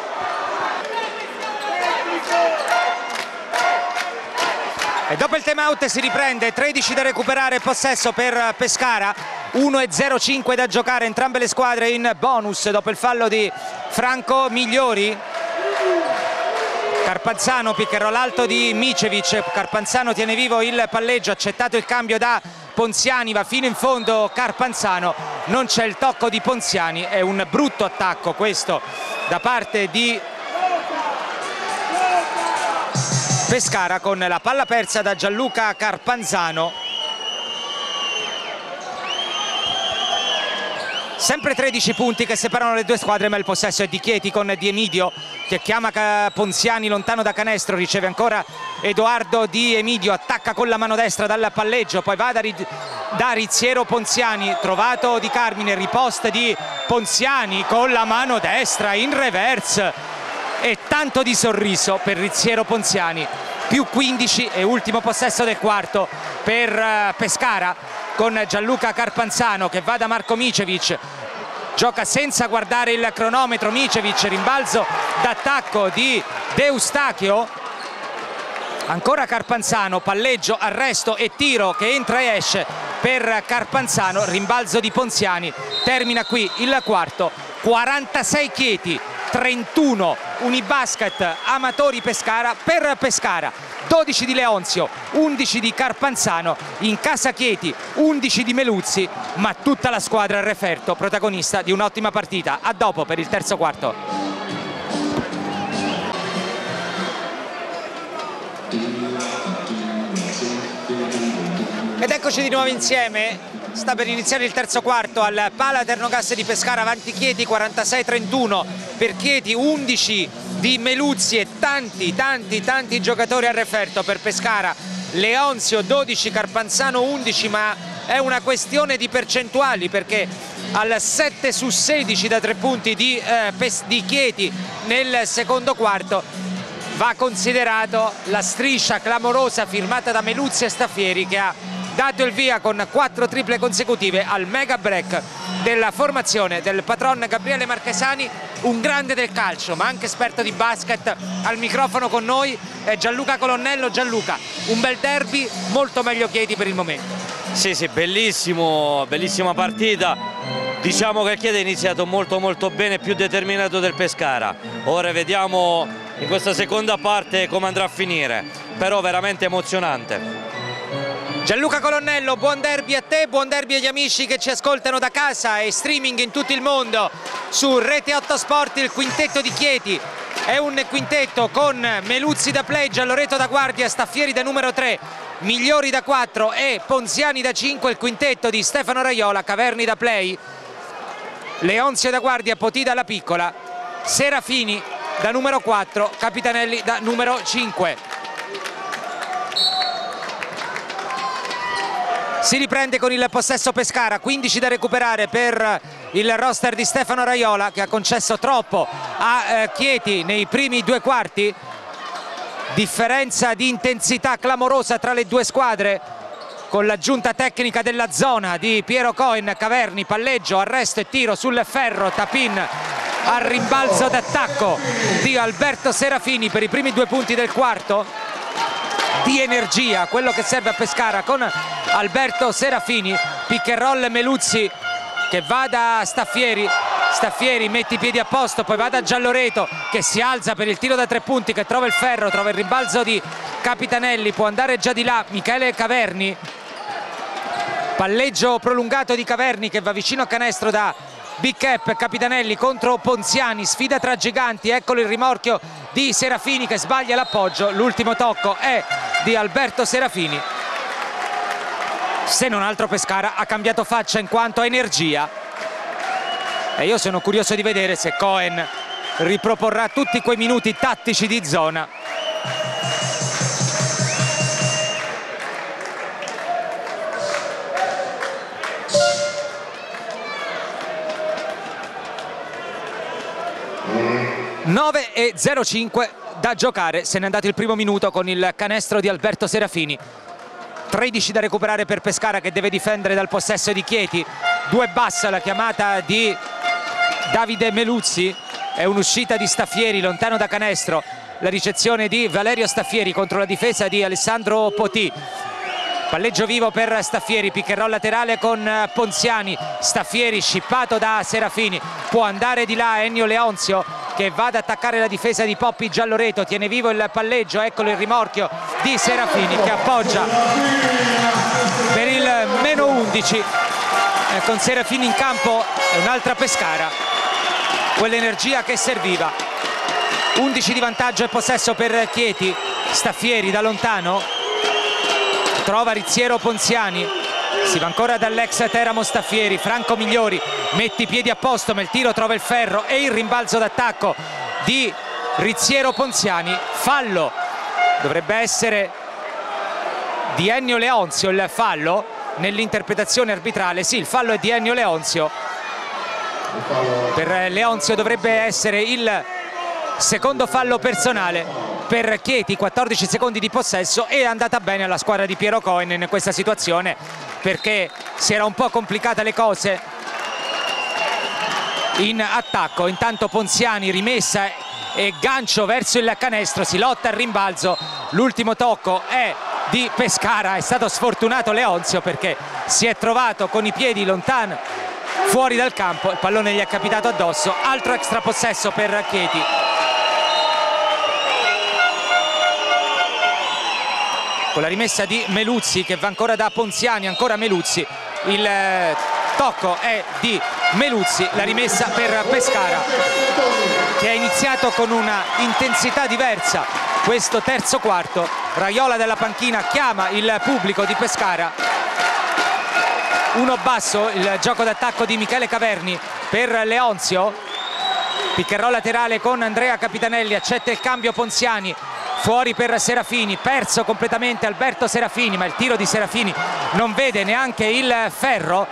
E dopo il time out si riprende, tredici da recuperare, possesso per Pescara, uno e zero cinque da giocare, entrambe le squadre in bonus dopo il fallo di Franco Migliori. Carpanzano, pick and roll alto di Micevic, Carpanzano tiene vivo il palleggio, accettato il cambio da Ponziani, va fino in fondo Carpanzano, non c'è il tocco di Ponziani, è un brutto attacco questo da parte di Pescara con la palla persa da Gianluca Carpanzano. Sempre tredici punti che separano le due squadre, ma il possesso è di Chieti con Di Emidio che chiama Ponziani lontano da canestro, riceve ancora Edoardo Di Emidio, attacca con la mano destra dal palleggio, poi va da da Rizziero Ponziani, trovato Di Carmine, riposta di Ponziani con la mano destra in reverse e tanto di sorriso per Rizziero Ponziani. Più quindici e ultimo possesso del quarto per Pescara, con Gianluca Carpanzano che va da Marco Micevic, gioca senza guardare il cronometro Micevic, rimbalzo d'attacco di D'Eustachio, ancora Carpanzano, palleggio, arresto e tiro che entra e esce per Carpanzano, rimbalzo di Ponziani. Termina qui il quarto, quarantasei Chieti, trentuno Unibasket Amatori Pescara. Per Pescara dodici di Leonzio, undici di Carpanzano, in casa Chieti undici di Meluzzi, ma tutta la squadra al referto, protagonista di un'ottima partita. A dopo per il terzo quarto. Ed eccoci di nuovo insieme. Sta per iniziare il terzo quarto al Pala Ternogas di Pescara, avanti Chieti quarantasei trentuno per Chieti, undici di Meluzzi e tanti tanti tanti giocatori al referto per Pescara. Leonzio dodici, Carpanzano undici, ma è una questione di percentuali, perché al sette su sedici da tre punti di, eh, di Chieti nel secondo quarto va considerato la striscia clamorosa firmata da Meluzzi e Staffieri, che ha dato il via con quattro triple consecutive al mega break della formazione del patron Gabriele Marchesani, un grande del calcio ma anche esperto di basket. Al microfono con noi è Gianluca Colonnello. Gianluca, un bel derby, molto meglio Chieti per il momento. Sì, sì, bellissimo, bellissima partita. Diciamo che il Chieti è iniziato molto molto bene, più determinato del Pescara. Ora vediamo in questa seconda parte come andrà a finire, però veramente emozionante. Gianluca Colonnello, buon derby a te, buon derby agli amici che ci ascoltano da casa e streaming in tutto il mondo su Rete otto Sport. Il quintetto di Chieti è un quintetto con Meluzzi da play, Gialloreto da guardia, Staffieri da numero tre, Migliori da quattro e Ponziani da cinque. Il quintetto di Stefano Raiola, Caverni da play, Leonzio da guardia, Potì dalla piccola, Serafini da numero quattro, Capitanelli da numero cinque. Si riprende con il possesso Pescara, quindici da recuperare per il roster di Stefano Raiola, che ha concesso troppo a eh, Chieti nei primi due quarti. Differenza di intensità clamorosa tra le due squadre, con l'aggiunta tecnica della zona di Piero Cohen. Caverni, palleggio, arresto e tiro sul ferro, Tapin al rimbalzo d'attacco di Alberto Serafini per i primi due punti del quarto. Di energia, quello che serve a Pescara con Alberto Serafini. Pick and roll Meluzzi che va da Staffieri, Staffieri mette i piedi a posto, poi va da Gialloreto che si alza per il tiro da tre punti, che trova il ferro, trova il rimbalzo di Capitanelli, può andare già di là Michele Caverni. Palleggio prolungato di Caverni che va vicino a canestro da Big Cap. Capitanelli contro Ponziani, sfida tra giganti, eccolo il rimorchio di Serafini che sbaglia l'appoggio, l'ultimo tocco è di Alberto Serafini. Se non altro Pescara ha cambiato faccia in quanto a energia e io sono curioso di vedere se Cohen riproporrà tutti quei minuti tattici di zona. nove e zero cinque da giocare, se n'è andato il primo minuto con il canestro di Alberto Serafini. Tredici da recuperare per Pescara, che deve difendere dal possesso di Chieti. Due bassa la chiamata di Davide Meluzzi, è un'uscita di Staffieri lontano da canestro, la ricezione di Valerio Staffieri contro la difesa di Alessandro Potì. Palleggio vivo per Staffieri, pick and roll laterale con Ponziani, Staffieri scippato da Serafini, può andare di là Ennio Leonzio che va ad attaccare la difesa di Poppi Gialloreto, tiene vivo il palleggio, eccolo il rimorchio di Serafini che appoggia per il meno undici. Eh, con Serafini in campo è un'altra Pescara, quell'energia che serviva. undici di vantaggio e possesso per Chieti. Staffieri da lontano trova Rizziero Ponziani, si va ancora dall'ex Teramo Staffieri. Franco Migliori mette i piedi a posto, ma il tiro trova il ferro e il rimbalzo d'attacco di Rizziero Ponziani. Fallo, dovrebbe essere di Ennio Leonzio il fallo. nell'interpretazione arbitrale. Sì, il fallo è di Ennio Leonzio. Per Leonzio dovrebbe essere il secondo fallo personale per Chieti. Quattordici secondi di possesso, e è andata bene alla squadra di Piero Cohen in questa situazione, perché si era un po' complicata le cose in attacco. Intanto Ponziani, rimessa e gancio verso il canestro, si lotta al rimbalzo, l'ultimo tocco è di Pescara. È stato sfortunato Leonzio perché si è trovato con i piedi lontano fuori dal campo, il pallone gli è capitato addosso. Altro extra possesso per Chieti. Con la rimessa di Meluzzi che va ancora da Ponziani, ancora Meluzzi, il tocco è di Meluzzi, la rimessa per Pescara, che ha iniziato con una intensità diversa questo terzo quarto. Raiola dalla panchina chiama il pubblico di Pescara. Uno basso, il gioco d'attacco di Michele Caverni per Leonzio, pick and roll laterale con Andrea Capitanelli, accetta il cambio Ponziani, fuori per Serafini, perso completamente Alberto Serafini, ma il tiro di Serafini non vede neanche il ferro.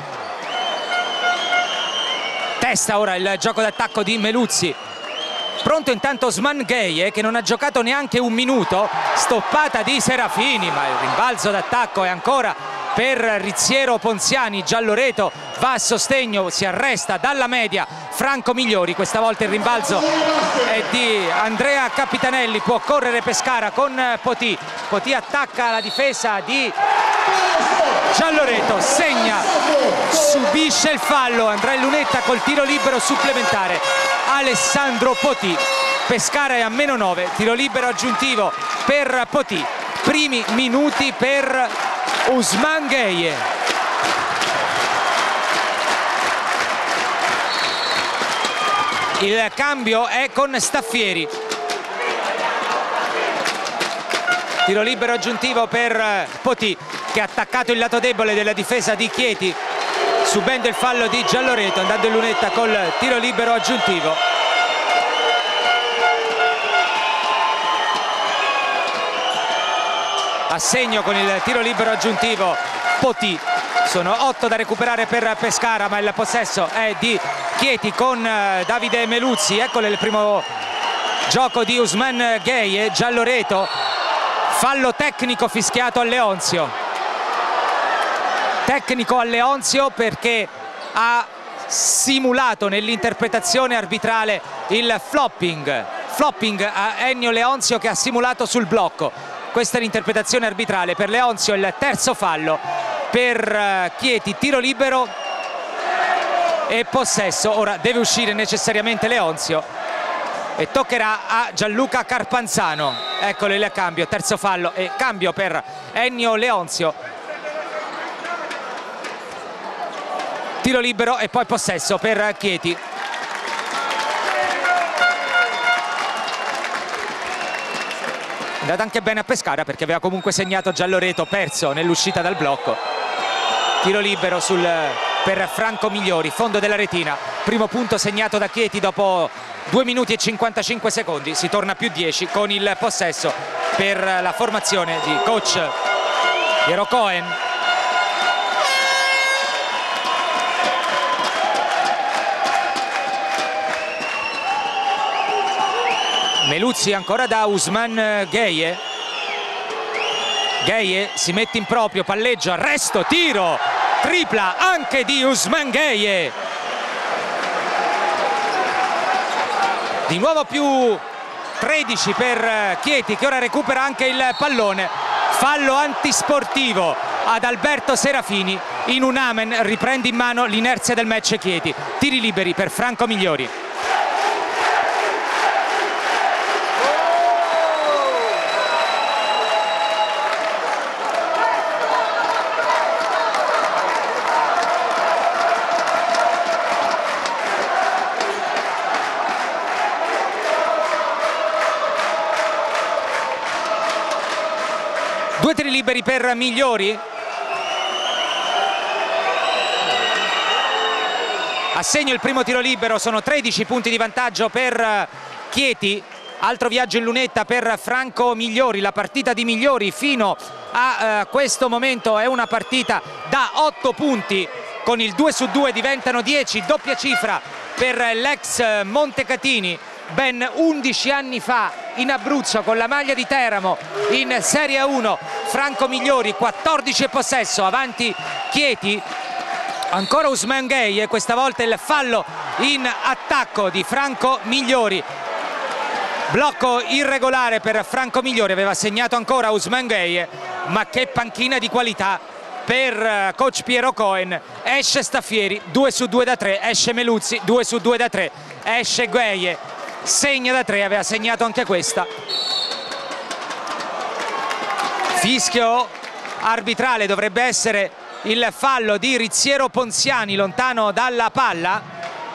Testa ora il gioco d'attacco di Meluzzi. Pronto intanto Osman Gheie, che non ha giocato neanche un minuto. Stoppata di Serafini, ma il rimbalzo d'attacco è ancora per Rizziero Ponziani. Gialloreto va a sostegno, si arresta dalla media Franco Migliori. Questa volta il rimbalzo è di Andrea Capitanelli. Può correre Pescara con Potì. Potì attacca la difesa di Gialloreto, segna, subisce il fallo Andrea Lunetta col tiro libero supplementare. Alessandro Potì. Pescara è a meno nove, tiro libero aggiuntivo per Potì. Primi minuti per Usman Gheie. Il cambio è con Staffieri. Tiro libero aggiuntivo per Potì, che ha attaccato il lato debole della difesa di Chieti, subendo il fallo di Gialloreto, andando in lunetta col tiro libero aggiuntivo. Assegno con il tiro libero aggiuntivo Potì. Sono otto da recuperare per Pescara, ma il possesso è di Chieti con Davide Meluzzi. Eccolo il primo gioco di Usman Gheie. Gialloreto, fallo tecnico fischiato a Leonzio. Tecnico a Leonzio perché ha simulato nell'interpretazione arbitrale il flopping. Flopping a Ennio Leonzio, che ha simulato sul blocco. Questa è l'interpretazione arbitrale. Per Leonzio il terzo fallo, per Chieti tiro libero e possesso. Ora deve uscire necessariamente Leonzio e toccherà a Gianluca Carpanzano. Eccolo il cambio, terzo fallo e cambio per Ennio Leonzio. Tiro libero e poi possesso per Chieti. È andata anche bene a Pescara perché aveva comunque segnato Gialloreto, perso nell'uscita dal blocco. Tiro libero sul, per Franco Migliori, fondo della retina. Primo punto segnato da Chieti dopo due minuti e cinquantacinque secondi. Si torna a più dieci con il possesso per la formazione di coach Piero Cohen. Meluzzi ancora da Usman Gheie. Gheie si mette in proprio, palleggio, arresto, tiro, tripla anche di Usman Gheie. Di nuovo più tredici per Chieti, che ora recupera anche il pallone. Fallo antisportivo ad Alberto Serafini. In un amen riprende in mano l'inerzia del match Chieti. Tiri liberi per Franco Migliori. Due tiri liberi per Migliori. Assegno il primo tiro libero, sono tredici punti di vantaggio per Chieti. Altro viaggio in lunetta per Franco Migliori. La partita di Migliori fino a eh, questo momento è una partita da otto punti, con il due su due diventano dieci, doppia cifra per l'ex Montecatini. Ben undici anni fa in Abruzzo con la maglia di Teramo in Serie uno, Franco Migliori, quattordici e possesso, avanti Chieti, ancora Ousmane Gueye, e questa volta il fallo in attacco di Franco Migliori. Blocco irregolare per Franco Migliori, aveva segnato ancora Ousmane Gueye, ma che panchina di qualità per coach Piero Cohen. Esce Staffieri, due su due da tre, esce Meluzzi, due su due da tre, esce Gueye, segna da tre, aveva segnato anche questa. Fischio arbitrale, dovrebbe essere il fallo di Rizziero Ponziani lontano dalla palla.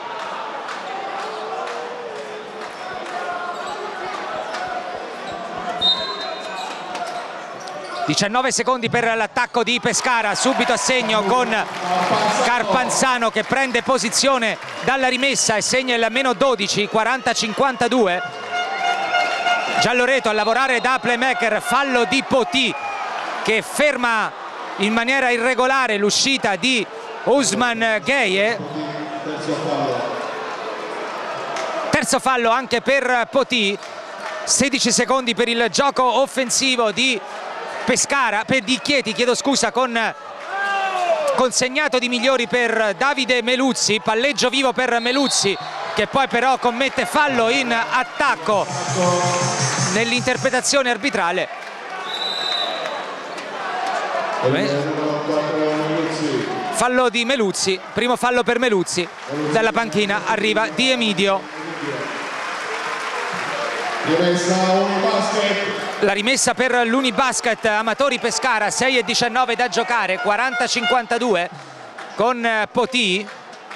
diciannove secondi per l'attacco di Pescara, subito a segno con Carpanzano che prende posizione dalla rimessa e segna il meno dodici, quaranta a cinquantadue. Gialloreto a lavorare da playmaker, fallo di Poti che ferma in maniera irregolare l'uscita di Ousmane Gueye. Terzo fallo anche per Poti. sedici secondi per il gioco offensivo di Pescara, per di Chieti, chiedo scusa, con consegnato di Migliori per Davide Meluzzi, palleggio vivo per Meluzzi che poi però commette fallo in attacco nell'interpretazione arbitrale. Fallo di Meluzzi, primo fallo per Meluzzi. Dalla panchina arriva Di Emidio. La rimessa per l'Unibasket Amatori Pescara, sei e diciannove da giocare, quaranta a cinquantadue con Poti.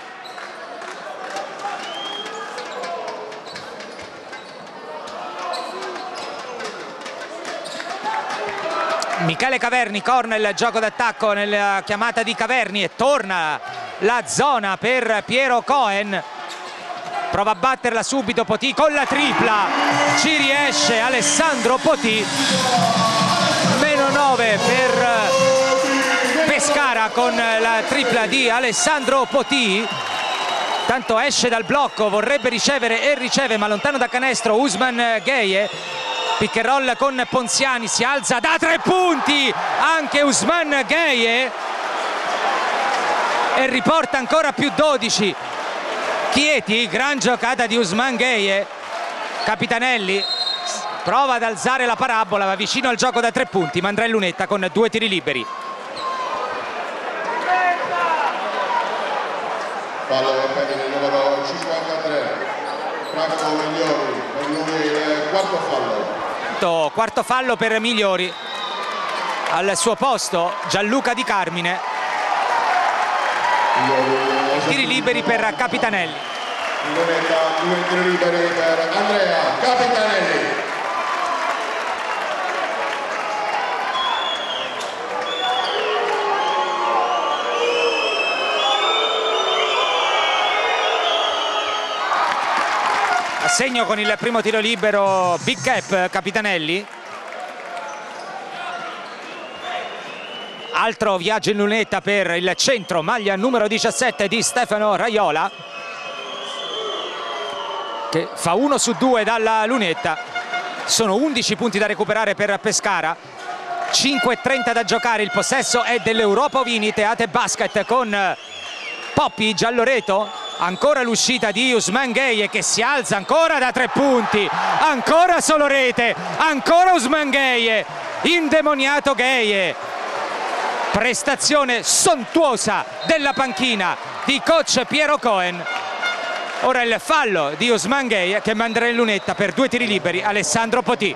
Michele Caverni, corner, gioco d'attacco nella chiamata di Caverni e torna la zona per Piero Cohen. Prova a batterla subito Poti con la tripla, ci riesce Alessandro Poti. Meno nove per Pescara con la tripla di Alessandro Poti. Tanto esce dal blocco, vorrebbe ricevere e riceve, ma lontano da canestro Ousmane Gueye. Pick and roll con Ponziani, si alza da tre punti anche Ousmane Gueye e riporta ancora più dodici. Chieti, gran giocata di Ousmane Gueye. Capitanelli prova ad alzare la parabola, va vicino al gioco da tre punti, ma andrà in lunetta con due tiri liberi. Fallo per il numero cinquantatré, Franco Migliori, per lui il quarto fallo. Quarto fallo per Migliori. Al suo posto Gianluca Di Carmine. Tiri liberi per Capitanelli. Due tiri liberi per Andrea Capitanelli. A segno con il primo tiro libero Big Cap Capitanelli. Altro viaggio in lunetta per il centro, maglia numero diciassette di Stefano Raiola, che fa uno su due dalla lunetta. Sono undici punti da recuperare per Pescara, cinque e trenta da giocare. Il possesso è dell'Europa Ovini Teate Basket con Poppi Gialloreto. Ancora l'uscita di Ousmane Gueye che si alza ancora da tre punti, ancora solo rete, ancora Ousmane Gueye, indemoniato Gueye. Prestazione sontuosa della panchina di coach Piero Cohen. Ora il fallo di Ousmane Gueye che manderà in lunetta per due tiri liberi Alessandro Poti.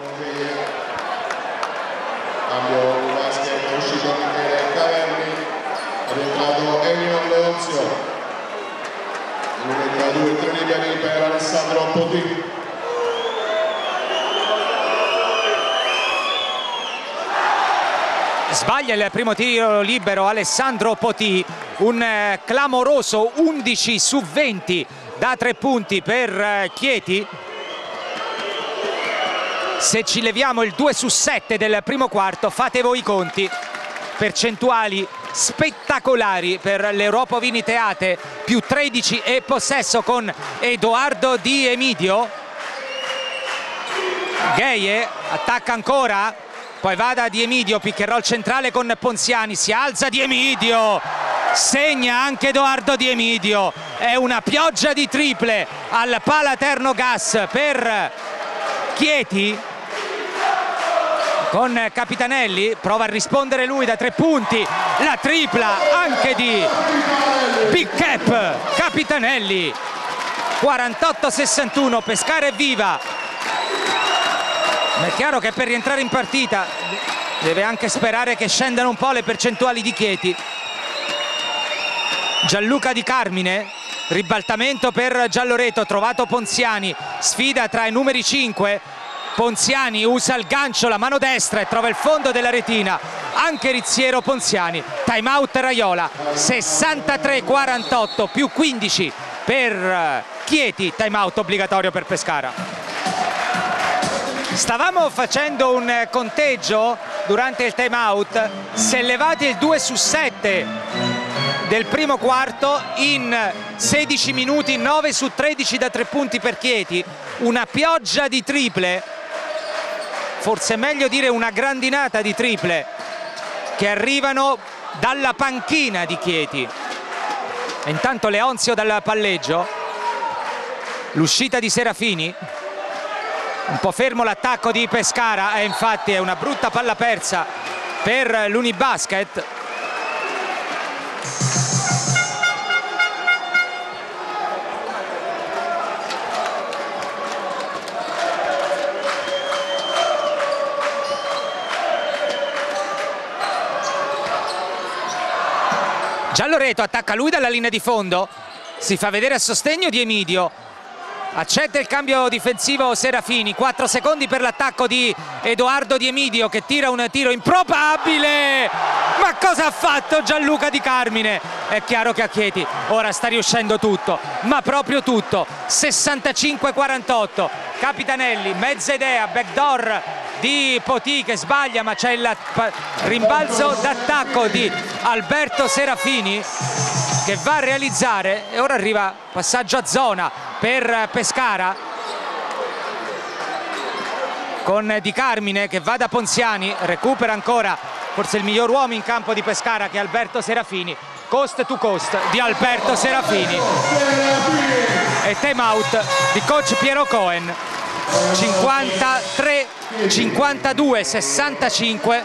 Cambio di basket, è uscito Michele Caverni, è entrato Ennio Leonzio. In lunetta due tiri liberi per Alessandro Poti. Sbaglia il primo tiro libero Alessandro Poti, un eh, clamoroso undici su venti da tre punti per eh, Chieti. Se ci leviamo il due su sette del primo quarto, fate voi i conti. Percentuali spettacolari per l'Europa Vini Teate, più tredici e possesso con Edoardo Di Emidio. Gheie attacca ancora, poi va da Di Emidio, pick and roll centrale con Ponziani, si alza Di Emidio, segna anche Edoardo Di Emidio. È una pioggia di triple al Palaterno Gas per Chieti, con Capitanelli, prova a rispondere lui da tre punti, la tripla anche di Big Cap Capitanelli. Quarantotto sessantuno, Pescara è viva, ma è chiaro che per rientrare in partita deve anche sperare che scendano un po' le percentuali di Chieti. Gianluca Di Carmine, ribaltamento per Gialloreto, trovato Ponziani, sfida tra i numeri cinque. Ponziani usa il gancio, la mano destra e trova il fondo della retina anche Rizziero Ponziani. Time out Raiola, sessantatré quarantotto, più quindici per Chieti, time out obbligatorio per Pescara. Stavamo facendo un conteggio durante il time out, si è levati il due su sette del primo quarto, in sedici minuti nove su tredici da tre punti per Chieti, una pioggia di triple, forse è meglio dire una grandinata di triple che arrivano dalla panchina di Chieti. E intanto Leonzio dal palleggio, l'uscita di Serafini, un po' fermo l'attacco di Pescara e infatti è una brutta palla persa per l'Unibasket. Gialloreto attacca lui dalla linea di fondo, si fa vedere a sostegno di Emidio, accetta il cambio difensivo Serafini, quattro secondi per l'attacco di Edoardo Di Emidio che tira un tiro improbabile. Ma cosa ha fatto Gianluca Di Carmine? È chiaro che a Chieti ora sta riuscendo tutto, ma proprio tutto. Sessantacinque quarantotto, Capitanelli, mezza idea, backdoor di Poti che sbaglia, ma c'è il rimbalzo d'attacco di Alberto Serafini che va a realizzare e ora arriva passaggio a zona per Pescara con Di Carmine che va da Ponziani, recupera ancora forse il miglior uomo in campo di Pescara che è Alberto Serafini, coast to coast di Alberto Serafini e time out di coach Piero Cohen. Cinquantatré cinquantadue sessantacinque,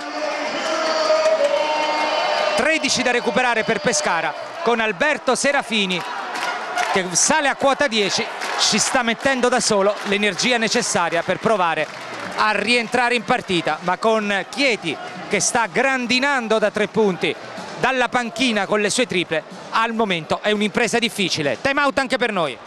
tredici da recuperare per Pescara con Alberto Serafini che sale a quota dieci, ci sta mettendo da solo l'energia necessaria per provare a rientrare in partita, ma con Chieti che sta grandinando da tre punti dalla panchina con le sue triple, al momento è un'impresa difficile. Time out anche per noi.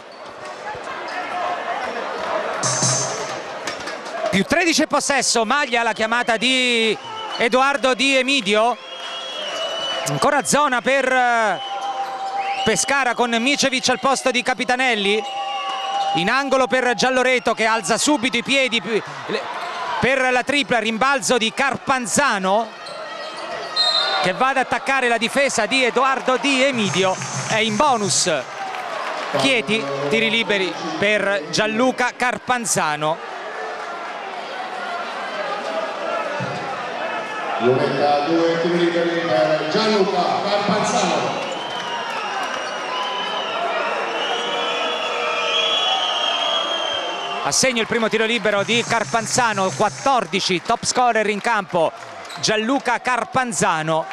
Più tredici possesso, maglia la chiamata di Edoardo Di Emidio, ancora zona per Pescara con Micevic al posto di Capitanelli, in angolo per Gialloreto che alza subito i piedi per la tripla, rimbalzo di Carpanzano che va ad attaccare la difesa di Edoardo Di Emidio, è in bonus Chieti, tiri liberi per Gianluca Carpanzano. Lunetta, due tiri liberi per Gianluca Carpanzano. Assegno il primo tiro libero di Carpanzano, quattordici, top scorer in campo Gianluca Carpanzano.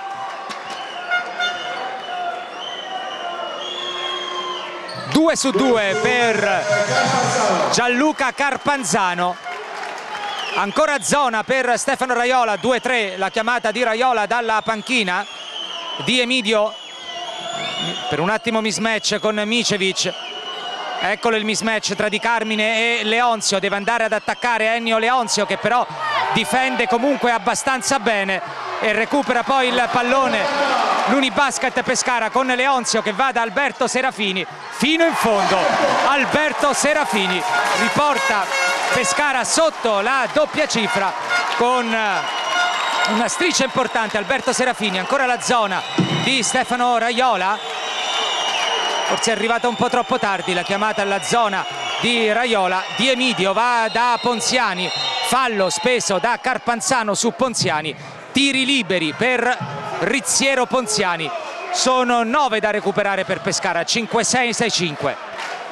due su due per Gianluca Carpanzano. Ancora zona per Stefano Raiola, due tre, la chiamata di Raiola dalla panchina. Di Emidio per un attimo mismatch con Micevic, eccolo il mismatch tra Di Carmine e Leonzio, deve andare ad attaccare Ennio Leonzio che però difende comunque abbastanza bene e recupera poi il pallone l'Unibasket Pescara con Leonzio che va da Alberto Serafini fino in fondo. Alberto Serafini riporta Pescara sotto la doppia cifra con una striscia importante. Alberto Serafini, ancora la zona di Stefano Raiola, forse è arrivata un po' troppo tardi la chiamata alla zona di Raiola. Di Emidio va da Ponziani, fallo speso da Carpanzano su Ponziani, tiri liberi per Rizziero Ponziani, sono nove da recuperare per Pescara, cinque sei sei cinque.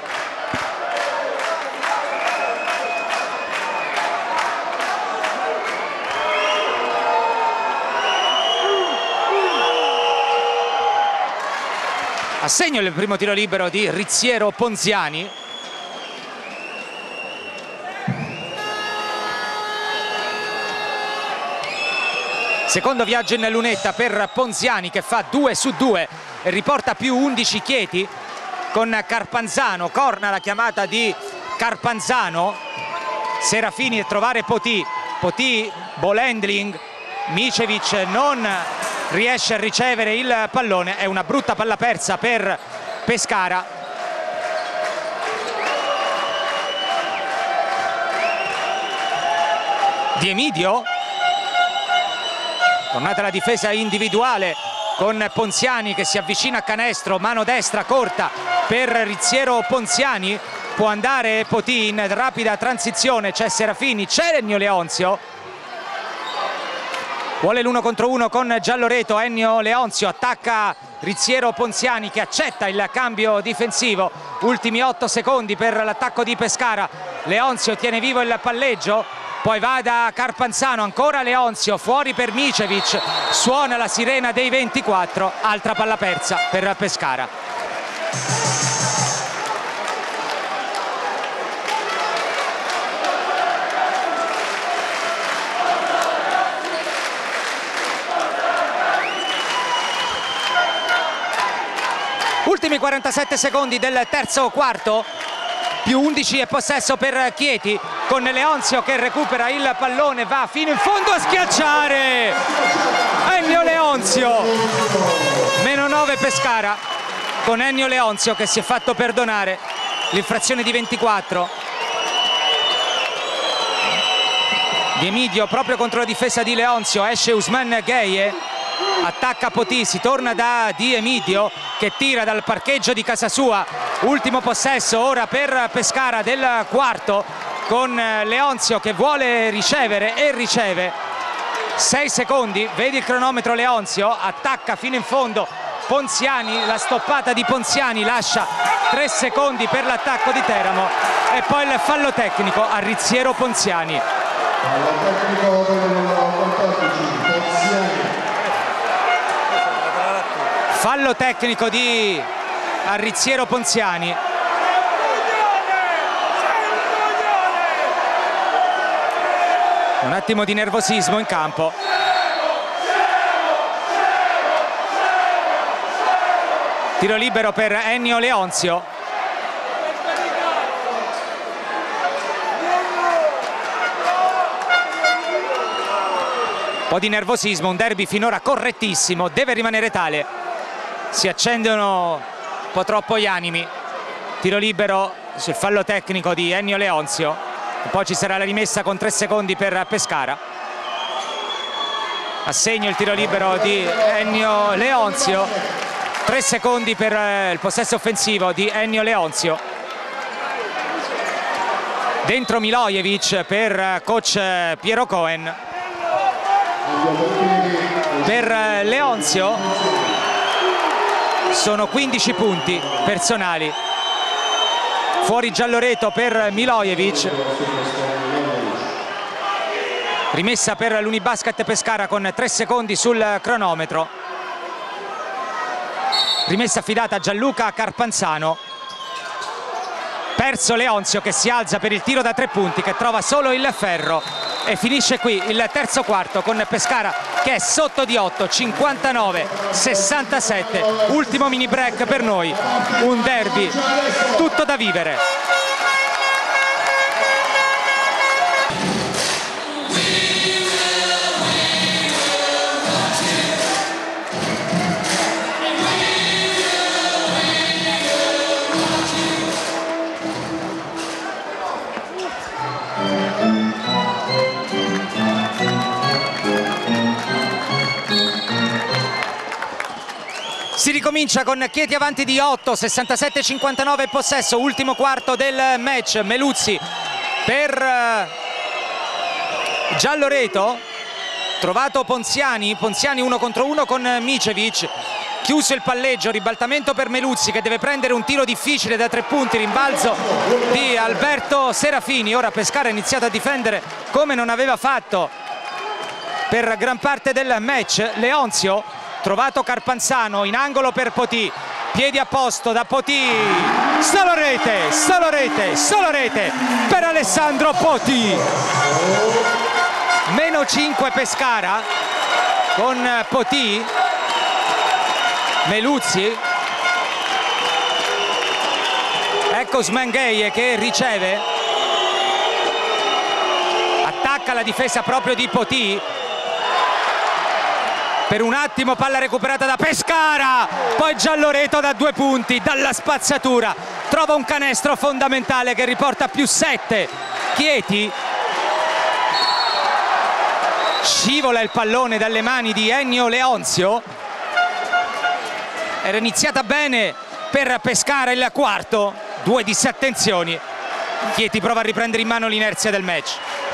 A segno il primo tiro libero di Rizziero Ponziani. Secondo viaggio in lunetta per Ponziani, che fa due su due e riporta più undici Chieti con Carpanzano. Corna la chiamata di Carpanzano. Serafini e trovare Potì. Potì, ball handling, Micevic non riesce a ricevere il pallone, è una brutta palla persa per Pescara. Di Emidio, tornata la difesa individuale con Ponziani che si avvicina a canestro, mano destra corta per Rizziero Ponziani, può andare Potì in rapida transizione, c'è Serafini, c'è Ennio Leonzio. Vuole l'uno contro uno con Gialloreto, Ennio Leonzio attacca Rizziero Ponziani che accetta il cambio difensivo. Ultimi otto secondi per l'attacco di Pescara. Leonzio tiene vivo il palleggio, poi va da Carpanzano, ancora Leonzio, fuori per Micevic, suona la sirena dei ventiquattro, altra palla persa per Pescara. Ultimi quarantasette secondi del terzo quarto, più undici e possesso per Chieti, con Leonzio che recupera il pallone, va fino in fondo a schiacciare Ennio Leonzio. Meno nove Pescara con Ennio Leonzio che si è fatto perdonare l'infrazione di ventiquattro. Di Emidio proprio contro la difesa di Leonzio, esce Usman Gheie, attacca Potì, si torna da Di Emidio che tira dal parcheggio di casa sua. Ultimo possesso ora per Pescara del quarto, con Leonzio che vuole ricevere e riceve. sei secondi, vedi il cronometro Leonzio, attacca fino in fondo Ponziani, la stoppata di Ponziani lascia tre secondi per l'attacco di Teramo e poi il fallo tecnico a Rizziero Ponziani. Fallo tecnico di Rizziero Ponziani. Un attimo di nervosismo in campo. Tiro libero per Ennio Leonzio. Un po' di nervosismo, un derby finora correttissimo, deve rimanere tale. Si accendono un po' troppo gli animi. Tiro libero sul fallo tecnico di Ennio Leonzio. E poi ci sarà la rimessa con tre secondi per Pescara. Assegno il tiro libero di Ennio Leonzio. tre secondi per il possesso offensivo di Ennio Leonzio. Dentro Milojevic per coach Piero Cohen. Per Leonzio sono quindici punti personali. Fuori Gialloreto per Milojevic. Rimessa per l'Unibasket Pescara con tre secondi sul cronometro. Rimessa affidata a Gianluca Carpanzano. Perso Leonzio che si alza per il tiro da tre punti, che trova solo il ferro. E finisce qui il terzo quarto con Pescara che è sotto di otto, cinquantanove sessantasette. Ultimo mini break per noi, un derby tutto da vivere. Si ricomincia con Chieti avanti di otto, sessantasette cinquantanove il possesso, ultimo quarto del match. Meluzzi per Gialloreto, trovato Ponziani, Ponziani uno contro uno con Micevic, chiuso il palleggio, ribaltamento per Meluzzi che deve prendere un tiro difficile da tre punti, rimbalzo di Alberto Serafini. Ora Pescara ha iniziato a difendere come non aveva fatto per gran parte del match. Leonzio, trovato Carpanzano, in angolo per Potì, piedi a posto da Potì, solo rete, solo rete, solo rete per Alessandro Potì. Meno cinque Pescara con Potì. Meluzzi, ecco Smangheye che riceve, attacca la difesa proprio di Potì. Per un attimo palla recuperata da Pescara, poi Gialloreto da due punti, dalla spazzatura trova un canestro fondamentale che riporta a più sette. Chieti, scivola il pallone dalle mani di Ennio Leonzio. Era iniziata bene per Pescara il quarto, due disattenzioni. Chieti prova a riprendere in mano l'inerzia del match.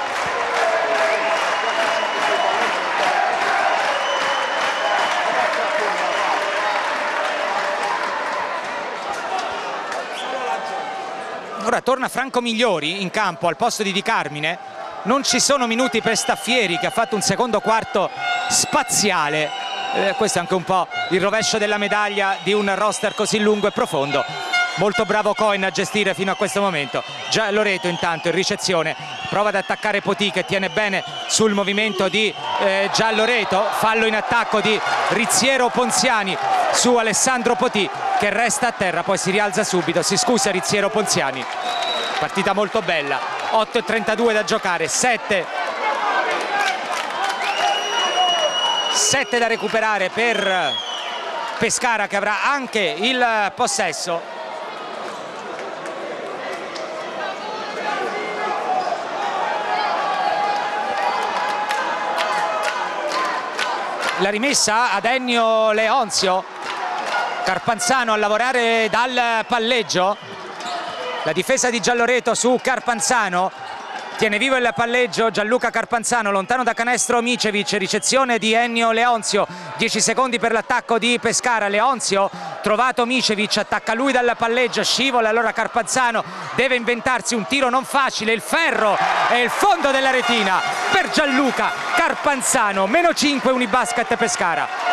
Ora torna Franco Migliori in campo al posto di Di Carmine. Non ci sono minuti per Staffieri che ha fatto un secondo quarto spaziale. Eh, questo è anche un po' il rovescio della medaglia di un roster così lungo e profondo. Molto bravo Cohen a gestire fino a questo momento. Gialloreto intanto in ricezione prova ad attaccare Potì che tiene bene sul movimento di eh, Gialloreto. Fallo in attacco di Rizziero Ponziani su Alessandro Potì che resta a terra, poi si rialza subito, si scusa Rizziero Ponziani. Partita molto bella, otto e trentadue da giocare, sette sette da recuperare per Pescara che avrà anche il possesso. La rimessa ad Ennio Leonzio, Carpanzano a lavorare dal palleggio. La difesa di Gialloreto su Carpanzano, tiene vivo il palleggio Gianluca Carpanzano, lontano da canestro Micevic, ricezione di Ennio Leonzio, dieci secondi per l'attacco di Pescara. Leonzio, trovato Micevic, attacca lui dal palleggio, scivola, allora Carpanzano deve inventarsi un tiro non facile, il ferro e il fondo della retina per Gianluca Carpanzano. Meno cinque Unibasket Pescara.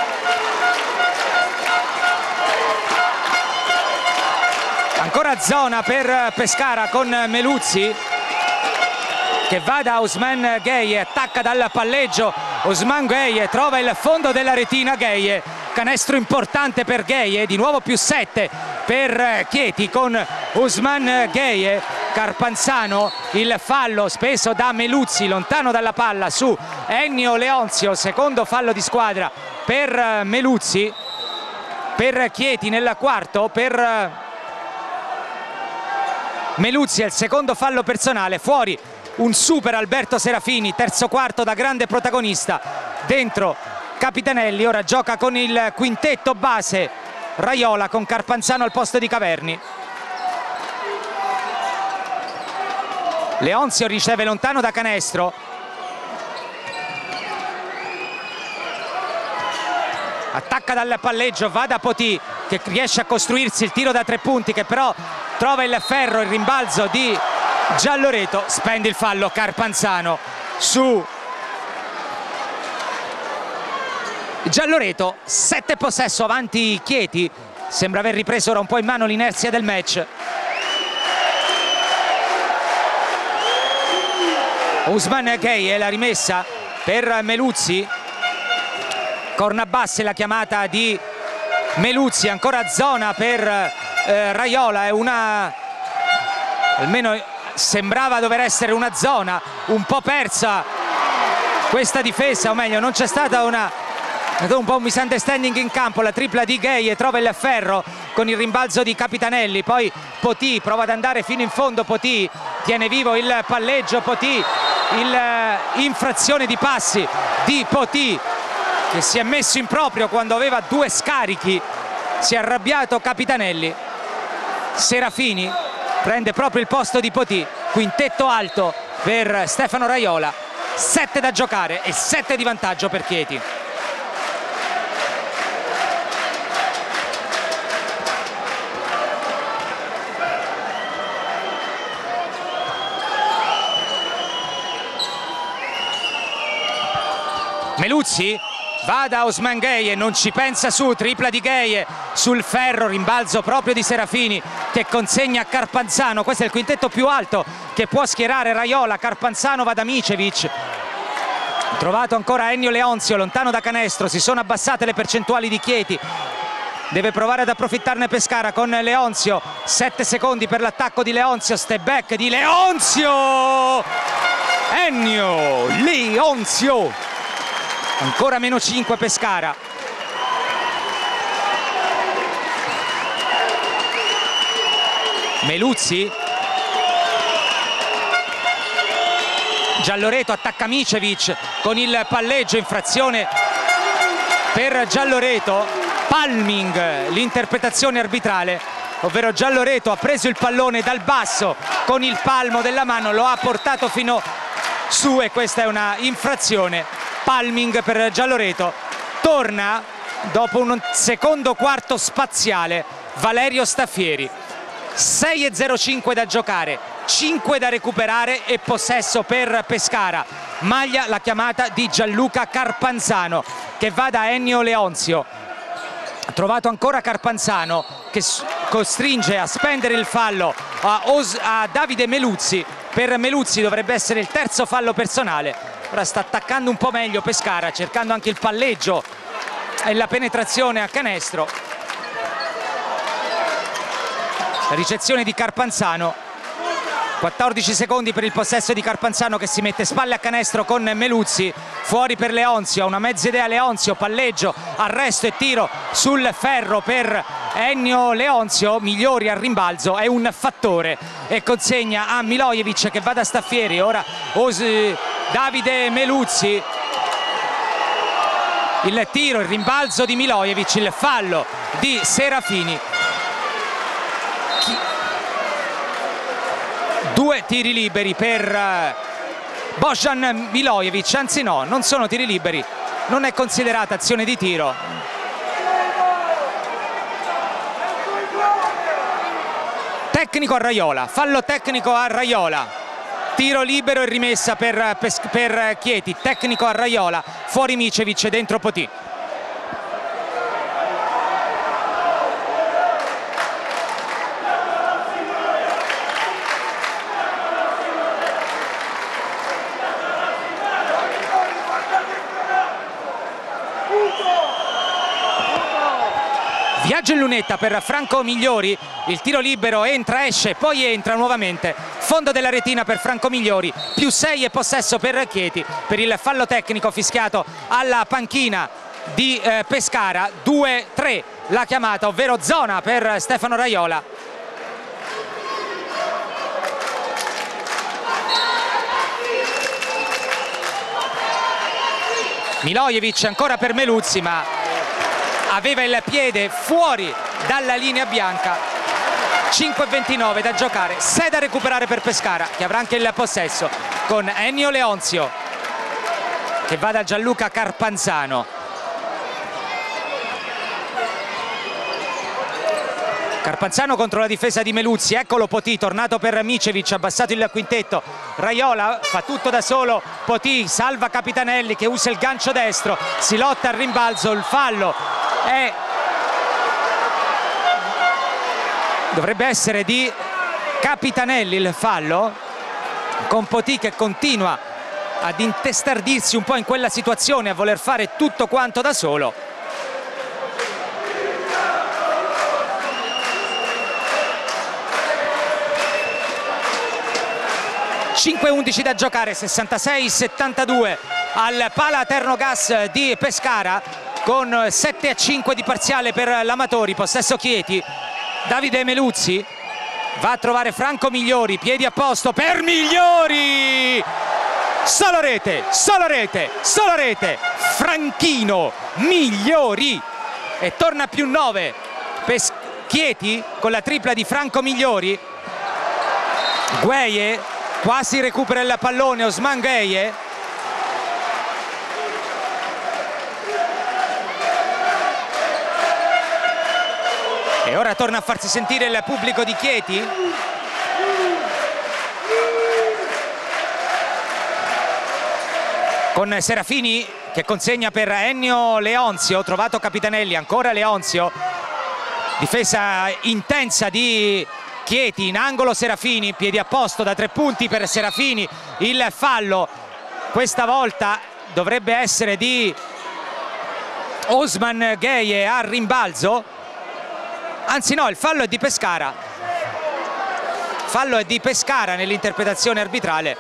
Ancora zona per Pescara con Meluzzi che va da Ousmane Gueye, attacca dal palleggio Ousmane Gueye, trova il fondo della retina Gueye, canestro importante per Gueye, di nuovo più sette per Chieti con Ousmane Gueye. Carpanzano, il fallo speso da Meluzzi, lontano dalla palla su Ennio Leonzio, secondo fallo di squadra per Meluzzi. Per Chieti nel quarto, per Meluzzi è il secondo fallo personale, fuori un super Alberto Serafini, terzo quarto da grande protagonista dentro Capitanelli. Ora gioca con il quintetto base Raiola con Carpanzano al posto di Caverni. Leonzio riceve lontano da canestro, attacca dal palleggio, va da Potì che riesce a costruirsi il tiro da tre punti che però trova il ferro, il rimbalzo di Gialloreto, spende il fallo Carpanzano su Gialloreto. Sette possesso avanti Chieti, sembra aver ripreso ora un po' in mano l'inerzia del match. Ousmane Gueye, la rimessa per Meluzzi, corna bassa la chiamata di Meluzzi, ancora zona per eh, Raiola, è una, almeno sembrava dover essere una zona un po' persa questa difesa, o meglio non c'è stata una un po' un misunderstanding in campo. La tripla di Gueye trova il ferro con il rimbalzo di Capitanelli, poi Potì prova ad andare fino in fondo, Potì tiene vivo il palleggio, Potì il infrazione di passi di Potì che si è messo in proprio quando aveva due scarichi si è arrabbiato Capitanelli. Serafini prende proprio il posto di Potì, quintetto alto per Stefano Raiola, sette da giocare e sette di vantaggio per Chieti. Meluzzi va da Osman Gheie, non ci pensa su, tripla di Gheie sul ferro, rimbalzo proprio di Serafini che consegna a Carpanzano. Questo è il quintetto più alto che può schierare Raiola. Carpanzano va da Micevic, trovato ancora Ennio Leonzio lontano da canestro, si sono abbassate le percentuali di Chieti, deve provare ad approfittarne Pescara con Leonzio, sette secondi per l'attacco di Leonzio, step back di Leonzio, Ennio Leonzio, ancora meno cinque Pescara. Meluzzi, Gialloreto attacca Micevic con il palleggio, infrazione per Gialloreto, palming l'interpretazione arbitrale, ovvero Gialloreto ha preso il pallone dal basso con il palmo della mano, lo ha portato fino su e questa è una infrazione, palming per Gialloreto. Torna dopo un secondo quarto spaziale Valerio Staffieri, sei e zero cinque da giocare, cinque da recuperare e possesso per Pescara. Maglia la chiamata di Gianluca Carpanzano che va da Ennio Leonzio, ha trovato ancora Carpanzano che costringe a spendere il fallo a, Os a Davide Meluzzi. Per Meluzzi dovrebbe essere il terzo fallo personale. Ora sta attaccando un po' meglio Pescara, cercando anche il palleggio e la penetrazione a canestro. La ricezione di Carpanzano, quattordici secondi per il possesso di Carpanzano che si mette spalle a canestro con Meluzzi, fuori per Leonzio, una mezza idea Leonzio, palleggio, arresto e tiro sul ferro per Ennio Leonzio. Migliori al rimbalzo, è un fattore e consegna a Milojevic che va da Staffieri. Ora Os Davide Meluzzi, il tiro, il rimbalzo di Milojevic, il fallo di Serafini. Due tiri liberi per Bojan Milojevic, anzi no, non sono tiri liberi, non è considerata azione di tiro. Tecnico a Raiola, fallo tecnico a Raiola, tiro libero e rimessa per, per Chieti, tecnico a Raiola, fuori Micevic, dentro Potì. Viaggio in lunetta per Franco Migliori, il tiro libero entra, esce, poi entra nuovamente, fondo della retina per Franco Migliori, più sei e possesso per Chieti per il fallo tecnico fischiato alla panchina di eh, Pescara. Due tre la chiamata, ovvero zona per Stefano Raiola. Milojevic ancora per Meluzzi, ma aveva il piede fuori dalla linea bianca. Cinque e ventinove da giocare, sei da recuperare per Pescara che avrà anche il possesso con Ennio Leonzio che va da Gianluca Carpanzano. Carpanzano contro la difesa di Meluzzi, eccolo Potì, tornato per Micevic, abbassato il quintetto. Raiola fa tutto da solo, Potì salva Capitanelli che usa il gancio destro, si lotta al rimbalzo, il fallo è... dovrebbe essere di Capitanelli il fallo, con Potì che continua ad intestardirsi un po' in quella situazione, a voler fare tutto quanto da solo. cinque undici da giocare, sessantasei settantadue al Pala Ternogas di Pescara, con sette a cinque di parziale per l'Amatori. Possesso Chieti, Davide Meluzzi va a trovare Franco Migliori, piedi a posto per Migliori, solo rete, solo rete, solo rete, Franchino Migliori, e torna più nove Pes Chieti con la tripla di Franco Migliori. Gueye quasi recupera il pallone, Osman Gueye. E ora torna a farsi sentire il pubblico di Chieti. Con Serafini che consegna per Ennio Leonzio, trovato Capitanelli, ancora Leonzio. Difesa intensa di Chieti, in angolo Serafini, piedi a posto da tre punti per Serafini. Il fallo questa volta dovrebbe essere di Osman Gueye al rimbalzo. Anzi no, il fallo è di Pescara. Fallo è di Pescara nell'interpretazione arbitrale.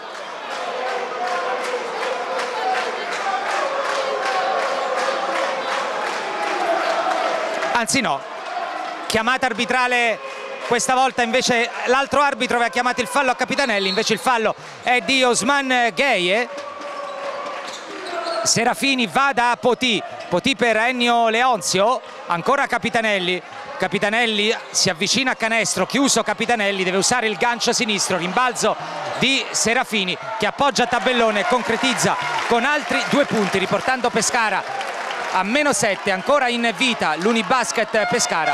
Anzi no, chiamata arbitrale questa volta, invece l'altro arbitro aveva chiamato il fallo a Capitanelli, invece il fallo è di Osman Gueye. Serafini va da Potì, Potì per Ennio Leonzio, ancora Capitanelli. Capitanelli si avvicina a canestro, chiuso Capitanelli, deve usare il gancio sinistro, rimbalzo di Serafini che appoggia a tabellone e concretizza con altri due punti, riportando Pescara a meno sette, ancora in vita l'Unibasket Pescara.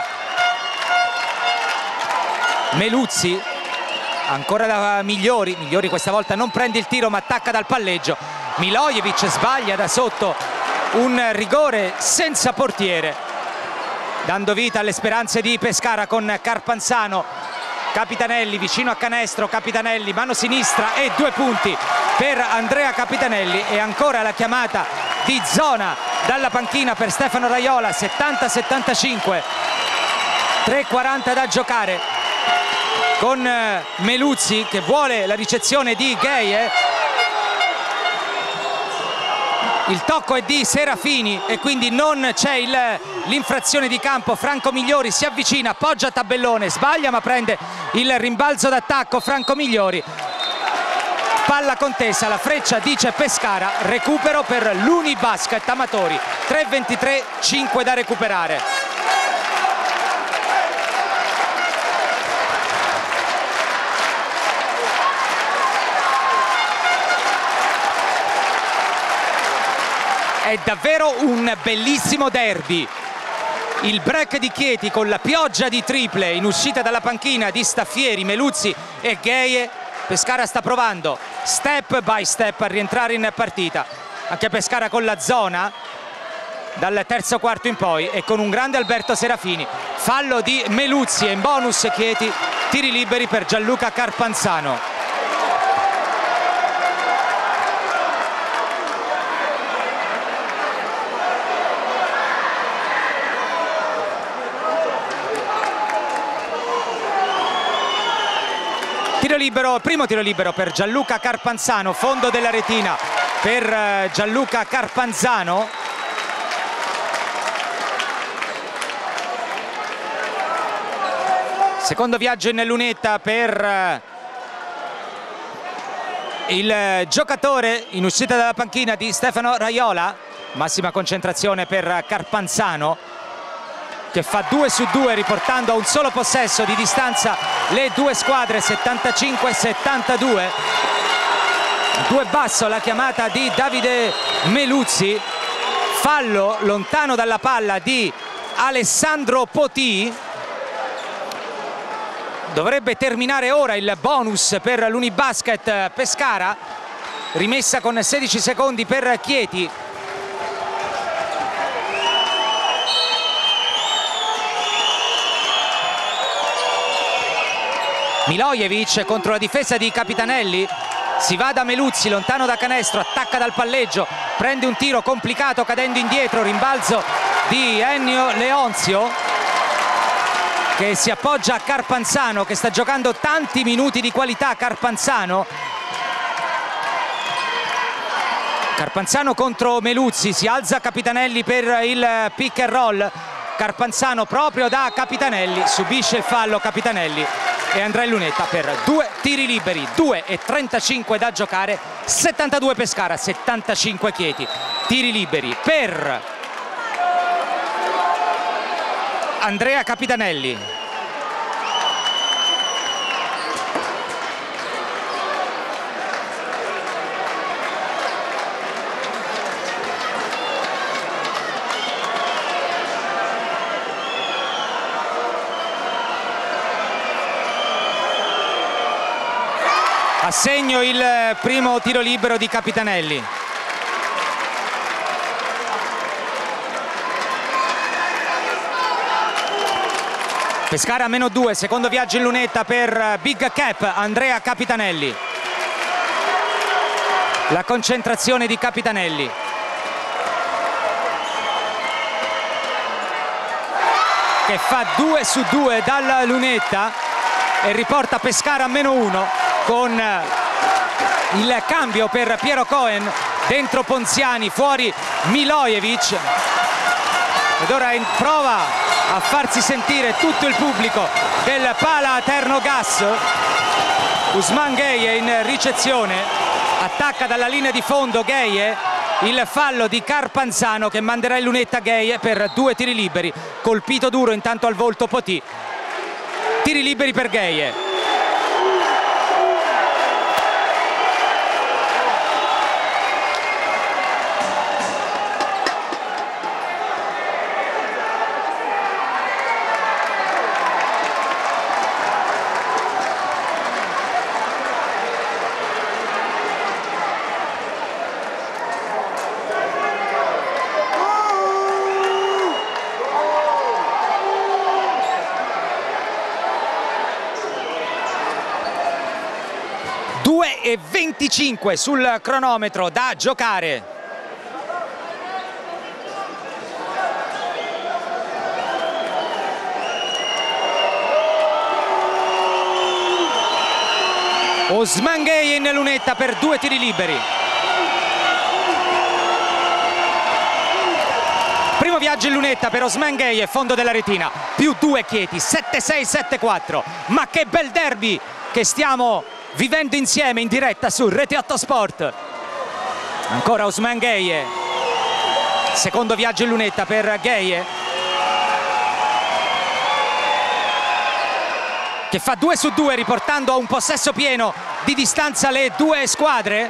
Meluzzi, ancora da Migliori, Migliori questa volta non prende il tiro ma attacca dal palleggio. Milojevic sbaglia da sotto un rigore senza portiere, dando vita alle speranze di Pescara con Carpanzano. Capitanelli vicino a canestro, Capitanelli mano sinistra e due punti per Andrea Capitanelli. E ancora la chiamata di zona dalla panchina per Stefano Raiola, settanta settantacinque, tre e quaranta da giocare, con Meluzzi che vuole la ricezione di Gueye. Il tocco è di Serafini e quindi non c'è l'infrazione di campo. Franco Migliori si avvicina, appoggia a tabellone, sbaglia ma prende il rimbalzo d'attacco Franco Migliori. Palla contesa, la freccia dice Pescara, recupero per l'Unibasket Amatori, tre e ventitré, cinque da recuperare. È davvero un bellissimo derby. Il break di Chieti con la pioggia di triple in uscita dalla panchina di Staffieri, Meluzzi e Gueye. Pescara sta provando step by step a rientrare in partita. Anche Pescara con la zona dal terzo quarto in poi e con un grande Alberto Serafini. Fallo di Meluzzi e in bonus Chieti, tiri liberi per Gianluca Carpanzano. Tiro libero, primo tiro libero per Gianluca Carpanzano, fondo della retina per Gianluca Carpanzano. Secondo viaggio in lunetta per il giocatore in uscita dalla panchina di Stefano Raiola. Massima concentrazione per Carpanzano, che fa due su due riportando a un solo possesso di distanza le due squadre, settantacinque settantadue. Due basso la chiamata di Davide Meluzzi. Fallo lontano dalla palla di Alessandro Potì. Dovrebbe terminare ora il bonus per l'Unibasket Pescara, rimessa con sedici secondi per Chieti. Milojevic contro la difesa di Capitanelli, si va da Meluzzi, lontano da canestro, attacca dal palleggio, prende un tiro complicato cadendo indietro, rimbalzo di Ennio Leonzio che si appoggia a Carpanzano, che sta giocando tanti minuti di qualità. Carpanzano Carpanzano contro Meluzzi, si alza Capitanelli per il pick and roll. Carpanzano proprio da Capitanelli, subisce il fallo Capitanelli e andrà in lunetta per due tiri liberi, due e trentacinque da giocare, settantadue Pescara, settantacinque Chieti. Tiri liberi per Andrea Capitanelli. Assegno il primo tiro libero di Capitanelli. Pescara a meno due, secondo viaggio in lunetta per Big Cap, Andrea Capitanelli. La concentrazione di Capitanelli. Che fa due su due dalla lunetta e riporta Pescara a meno uno con il cambio per Piero Cohen, dentro Ponziani, fuori Milojevic. Ed ora in prova a farsi sentire tutto il pubblico del Pala Terno Gas. Ousmane Gueye in ricezione, attacca dalla linea di fondo Gueye, il fallo di Carpanzano che manderà in lunetta Gueye per due tiri liberi, colpito duro intanto al volto Potì. Tiri liberi per Gueye. due e venticinque sul cronometro da giocare. Ousmane Gueye in lunetta per due tiri liberi. Primo viaggio in lunetta per Ousmane Gueye, fondo della retina, più due Chieti, sette sei sette quattro. Ma che bel derby che stiamo vivendo insieme in diretta su Rete otto Sport. Ancora Ousmane Gueye, secondo viaggio in lunetta per Gueye, che fa due su due riportando a un possesso pieno di distanza le due squadre.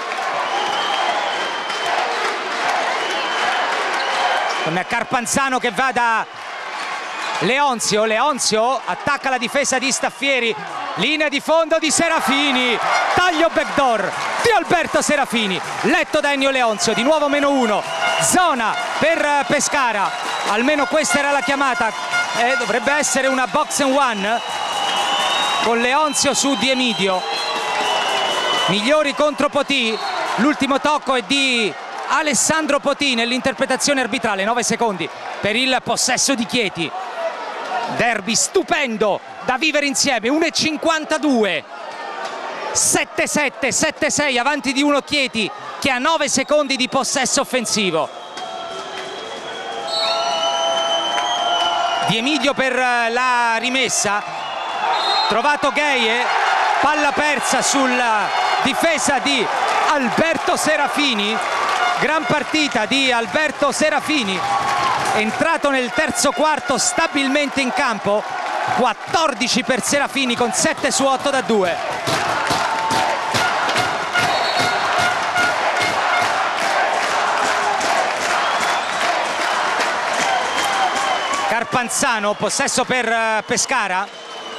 Con Carpanzano che va da Leonzio, Leonzio attacca la difesa di Staffieri, linea di fondo di Serafini, taglio backdoor di Alberto Serafini, letto da Ennio Leonzio, di nuovo meno uno, zona per Pescara, almeno questa era la chiamata, eh, dovrebbe essere una box and one con Leonzio su Di Emidio. Migliori contro Potì, l'ultimo tocco è di Alessandro Potì nell'interpretazione arbitrale, nove secondi per il possesso di Chieti. Derby stupendo da vivere insieme, uno e cinquantadue, sette sette, sette sei avanti di uno Chieti che ha nove secondi di possesso offensivo. Di Emidio per la rimessa, trovato Gueye, palla persa sulla difesa di Alberto Serafini, gran partita di Alberto Serafini, entrato nel terzo quarto stabilmente in campo, quattordici per Serafini con sette su otto da due. Carpanzano, possesso per Pescara.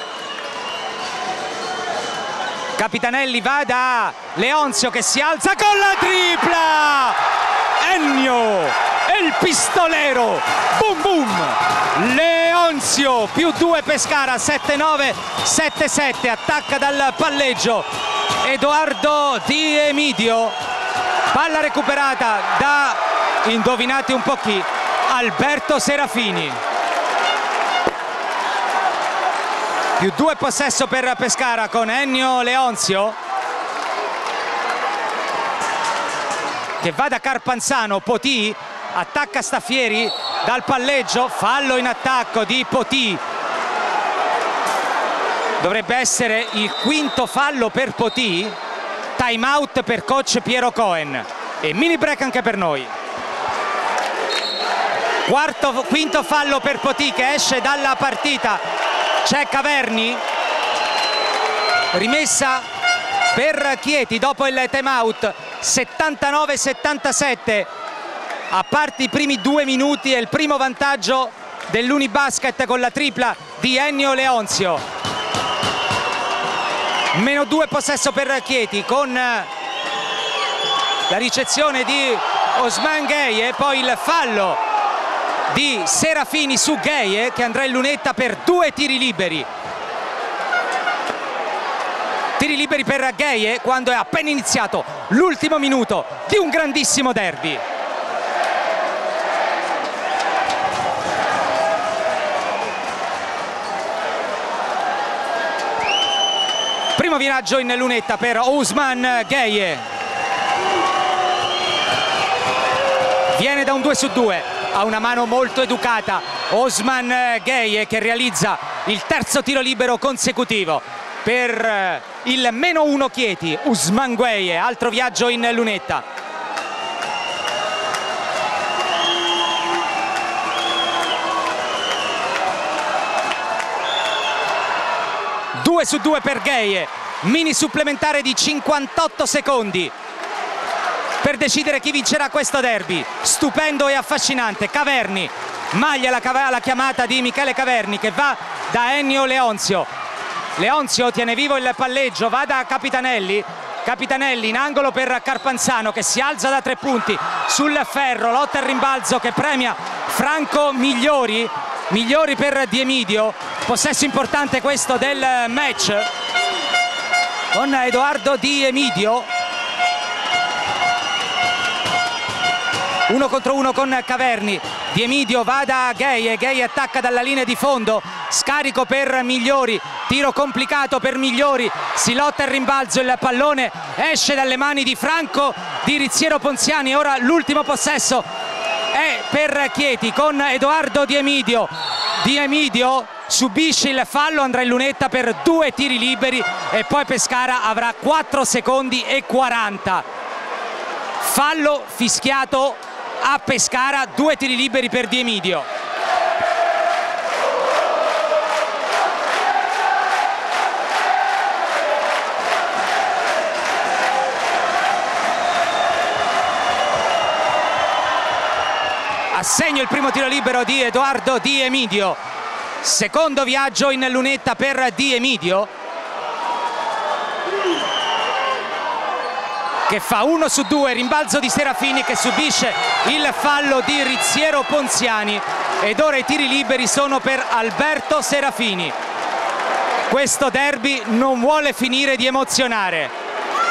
Capitanelli va da Leonzio che si alza con la tripla. Ennio, il pistolero, boom boom. Leonzio più due Pescara, sette nove sette sette, attacca dal palleggio Edoardo Di Emidio, palla recuperata da, indovinate un po' chi, Alberto Serafini. Più due possesso per Pescara con Ennio Leonzio che va da Carpanzano, Potì attacca Staffieri dal palleggio, fallo in attacco di Potì, dovrebbe essere il quinto fallo per Potì, time out per coach Piero Cohen e mini break anche per noi. Quarto, quinto fallo per Poti che esce dalla partita. C'è Caverni, rimessa per Chieti dopo il time out. settantanove settantasette, a parte i primi due minuti e il primo vantaggio dell'Unibasket con la tripla di Ennio Leonzio. Meno due possesso per Chieti con la ricezione di Osman Gueye e poi il fallo di Serafini su Gueye che andrà in lunetta per due tiri liberi. Tiri liberi per Gueye quando è appena iniziato l'ultimo minuto di un grandissimo derby. Primo viraggio in lunetta per Osman Gueye. Viene da un due su due, ha una mano molto educata Osman Gueye che realizza il terzo tiro libero consecutivo per il meno uno Chieti. Osman Gueye, altro viaggio in lunetta. due su due per Gueye, mini supplementare di cinquantotto secondi per decidere chi vincerà questo derby. Stupendo e affascinante. Caverni, maglia la, la chiamata di Michele Caverni che va da Ennio Leonzio. Leonzio tiene vivo il palleggio, va da Capitanelli. Capitanelli in angolo per Carpanzano che si alza da tre punti sul ferro, lotta al rimbalzo che premia Franco Migliori. Migliori per Diemidio, possesso importante questo del match con Edoardo Diemidio. Uno contro uno con Caverni. Diemidio va da Gueye, Gueye attacca dalla linea di fondo, scarico per Migliori, tiro complicato per Migliori, si lotta il rimbalzo, il pallone esce dalle mani di Franco di Rizziero Ponziani. Ora l'ultimo possesso è per Chieti con Edoardo Diemidio. Diemidio subisce il fallo, andrà in lunetta per due tiri liberi e poi Pescara avrà quattro secondi e quaranta. Fallo fischiato a Pescara, due tiri liberi per Diemidio. Assegno il primo tiro libero di Edoardo Diemidio. Secondo viaggio in lunetta per Diemidio che fa uno su due, rimbalzo di Serafini che subisce il fallo di Rizziero Ponziani ed ora i tiri liberi sono per Alberto Serafini. Questo derby non vuole finire di emozionare.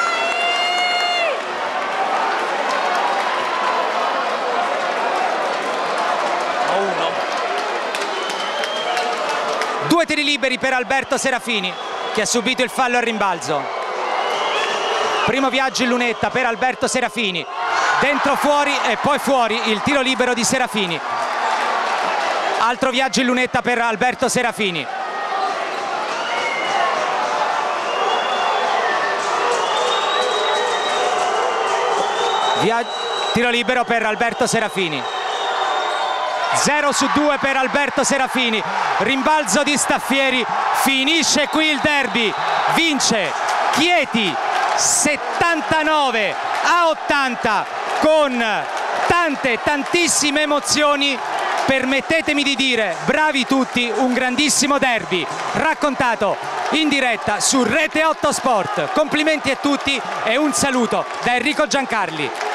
Due tiri liberi per Alberto Serafini che ha subito il fallo al rimbalzo. Primo viaggio in lunetta per Alberto Serafini, dentro fuori e poi fuori il tiro libero di Serafini. Altro viaggio in lunetta per Alberto Serafini. Via... Tiro libero per Alberto Serafini. zero su due per Alberto Serafini, rimbalzo di Staffieri, finisce qui il derby, vince Chieti settantanove a ottanta con tante tantissime emozioni. Permettetemi di dire bravi tutti, un grandissimo derby raccontato in diretta su Rete otto Sport. Complimenti a tutti e un saluto da Enrico Giancarli.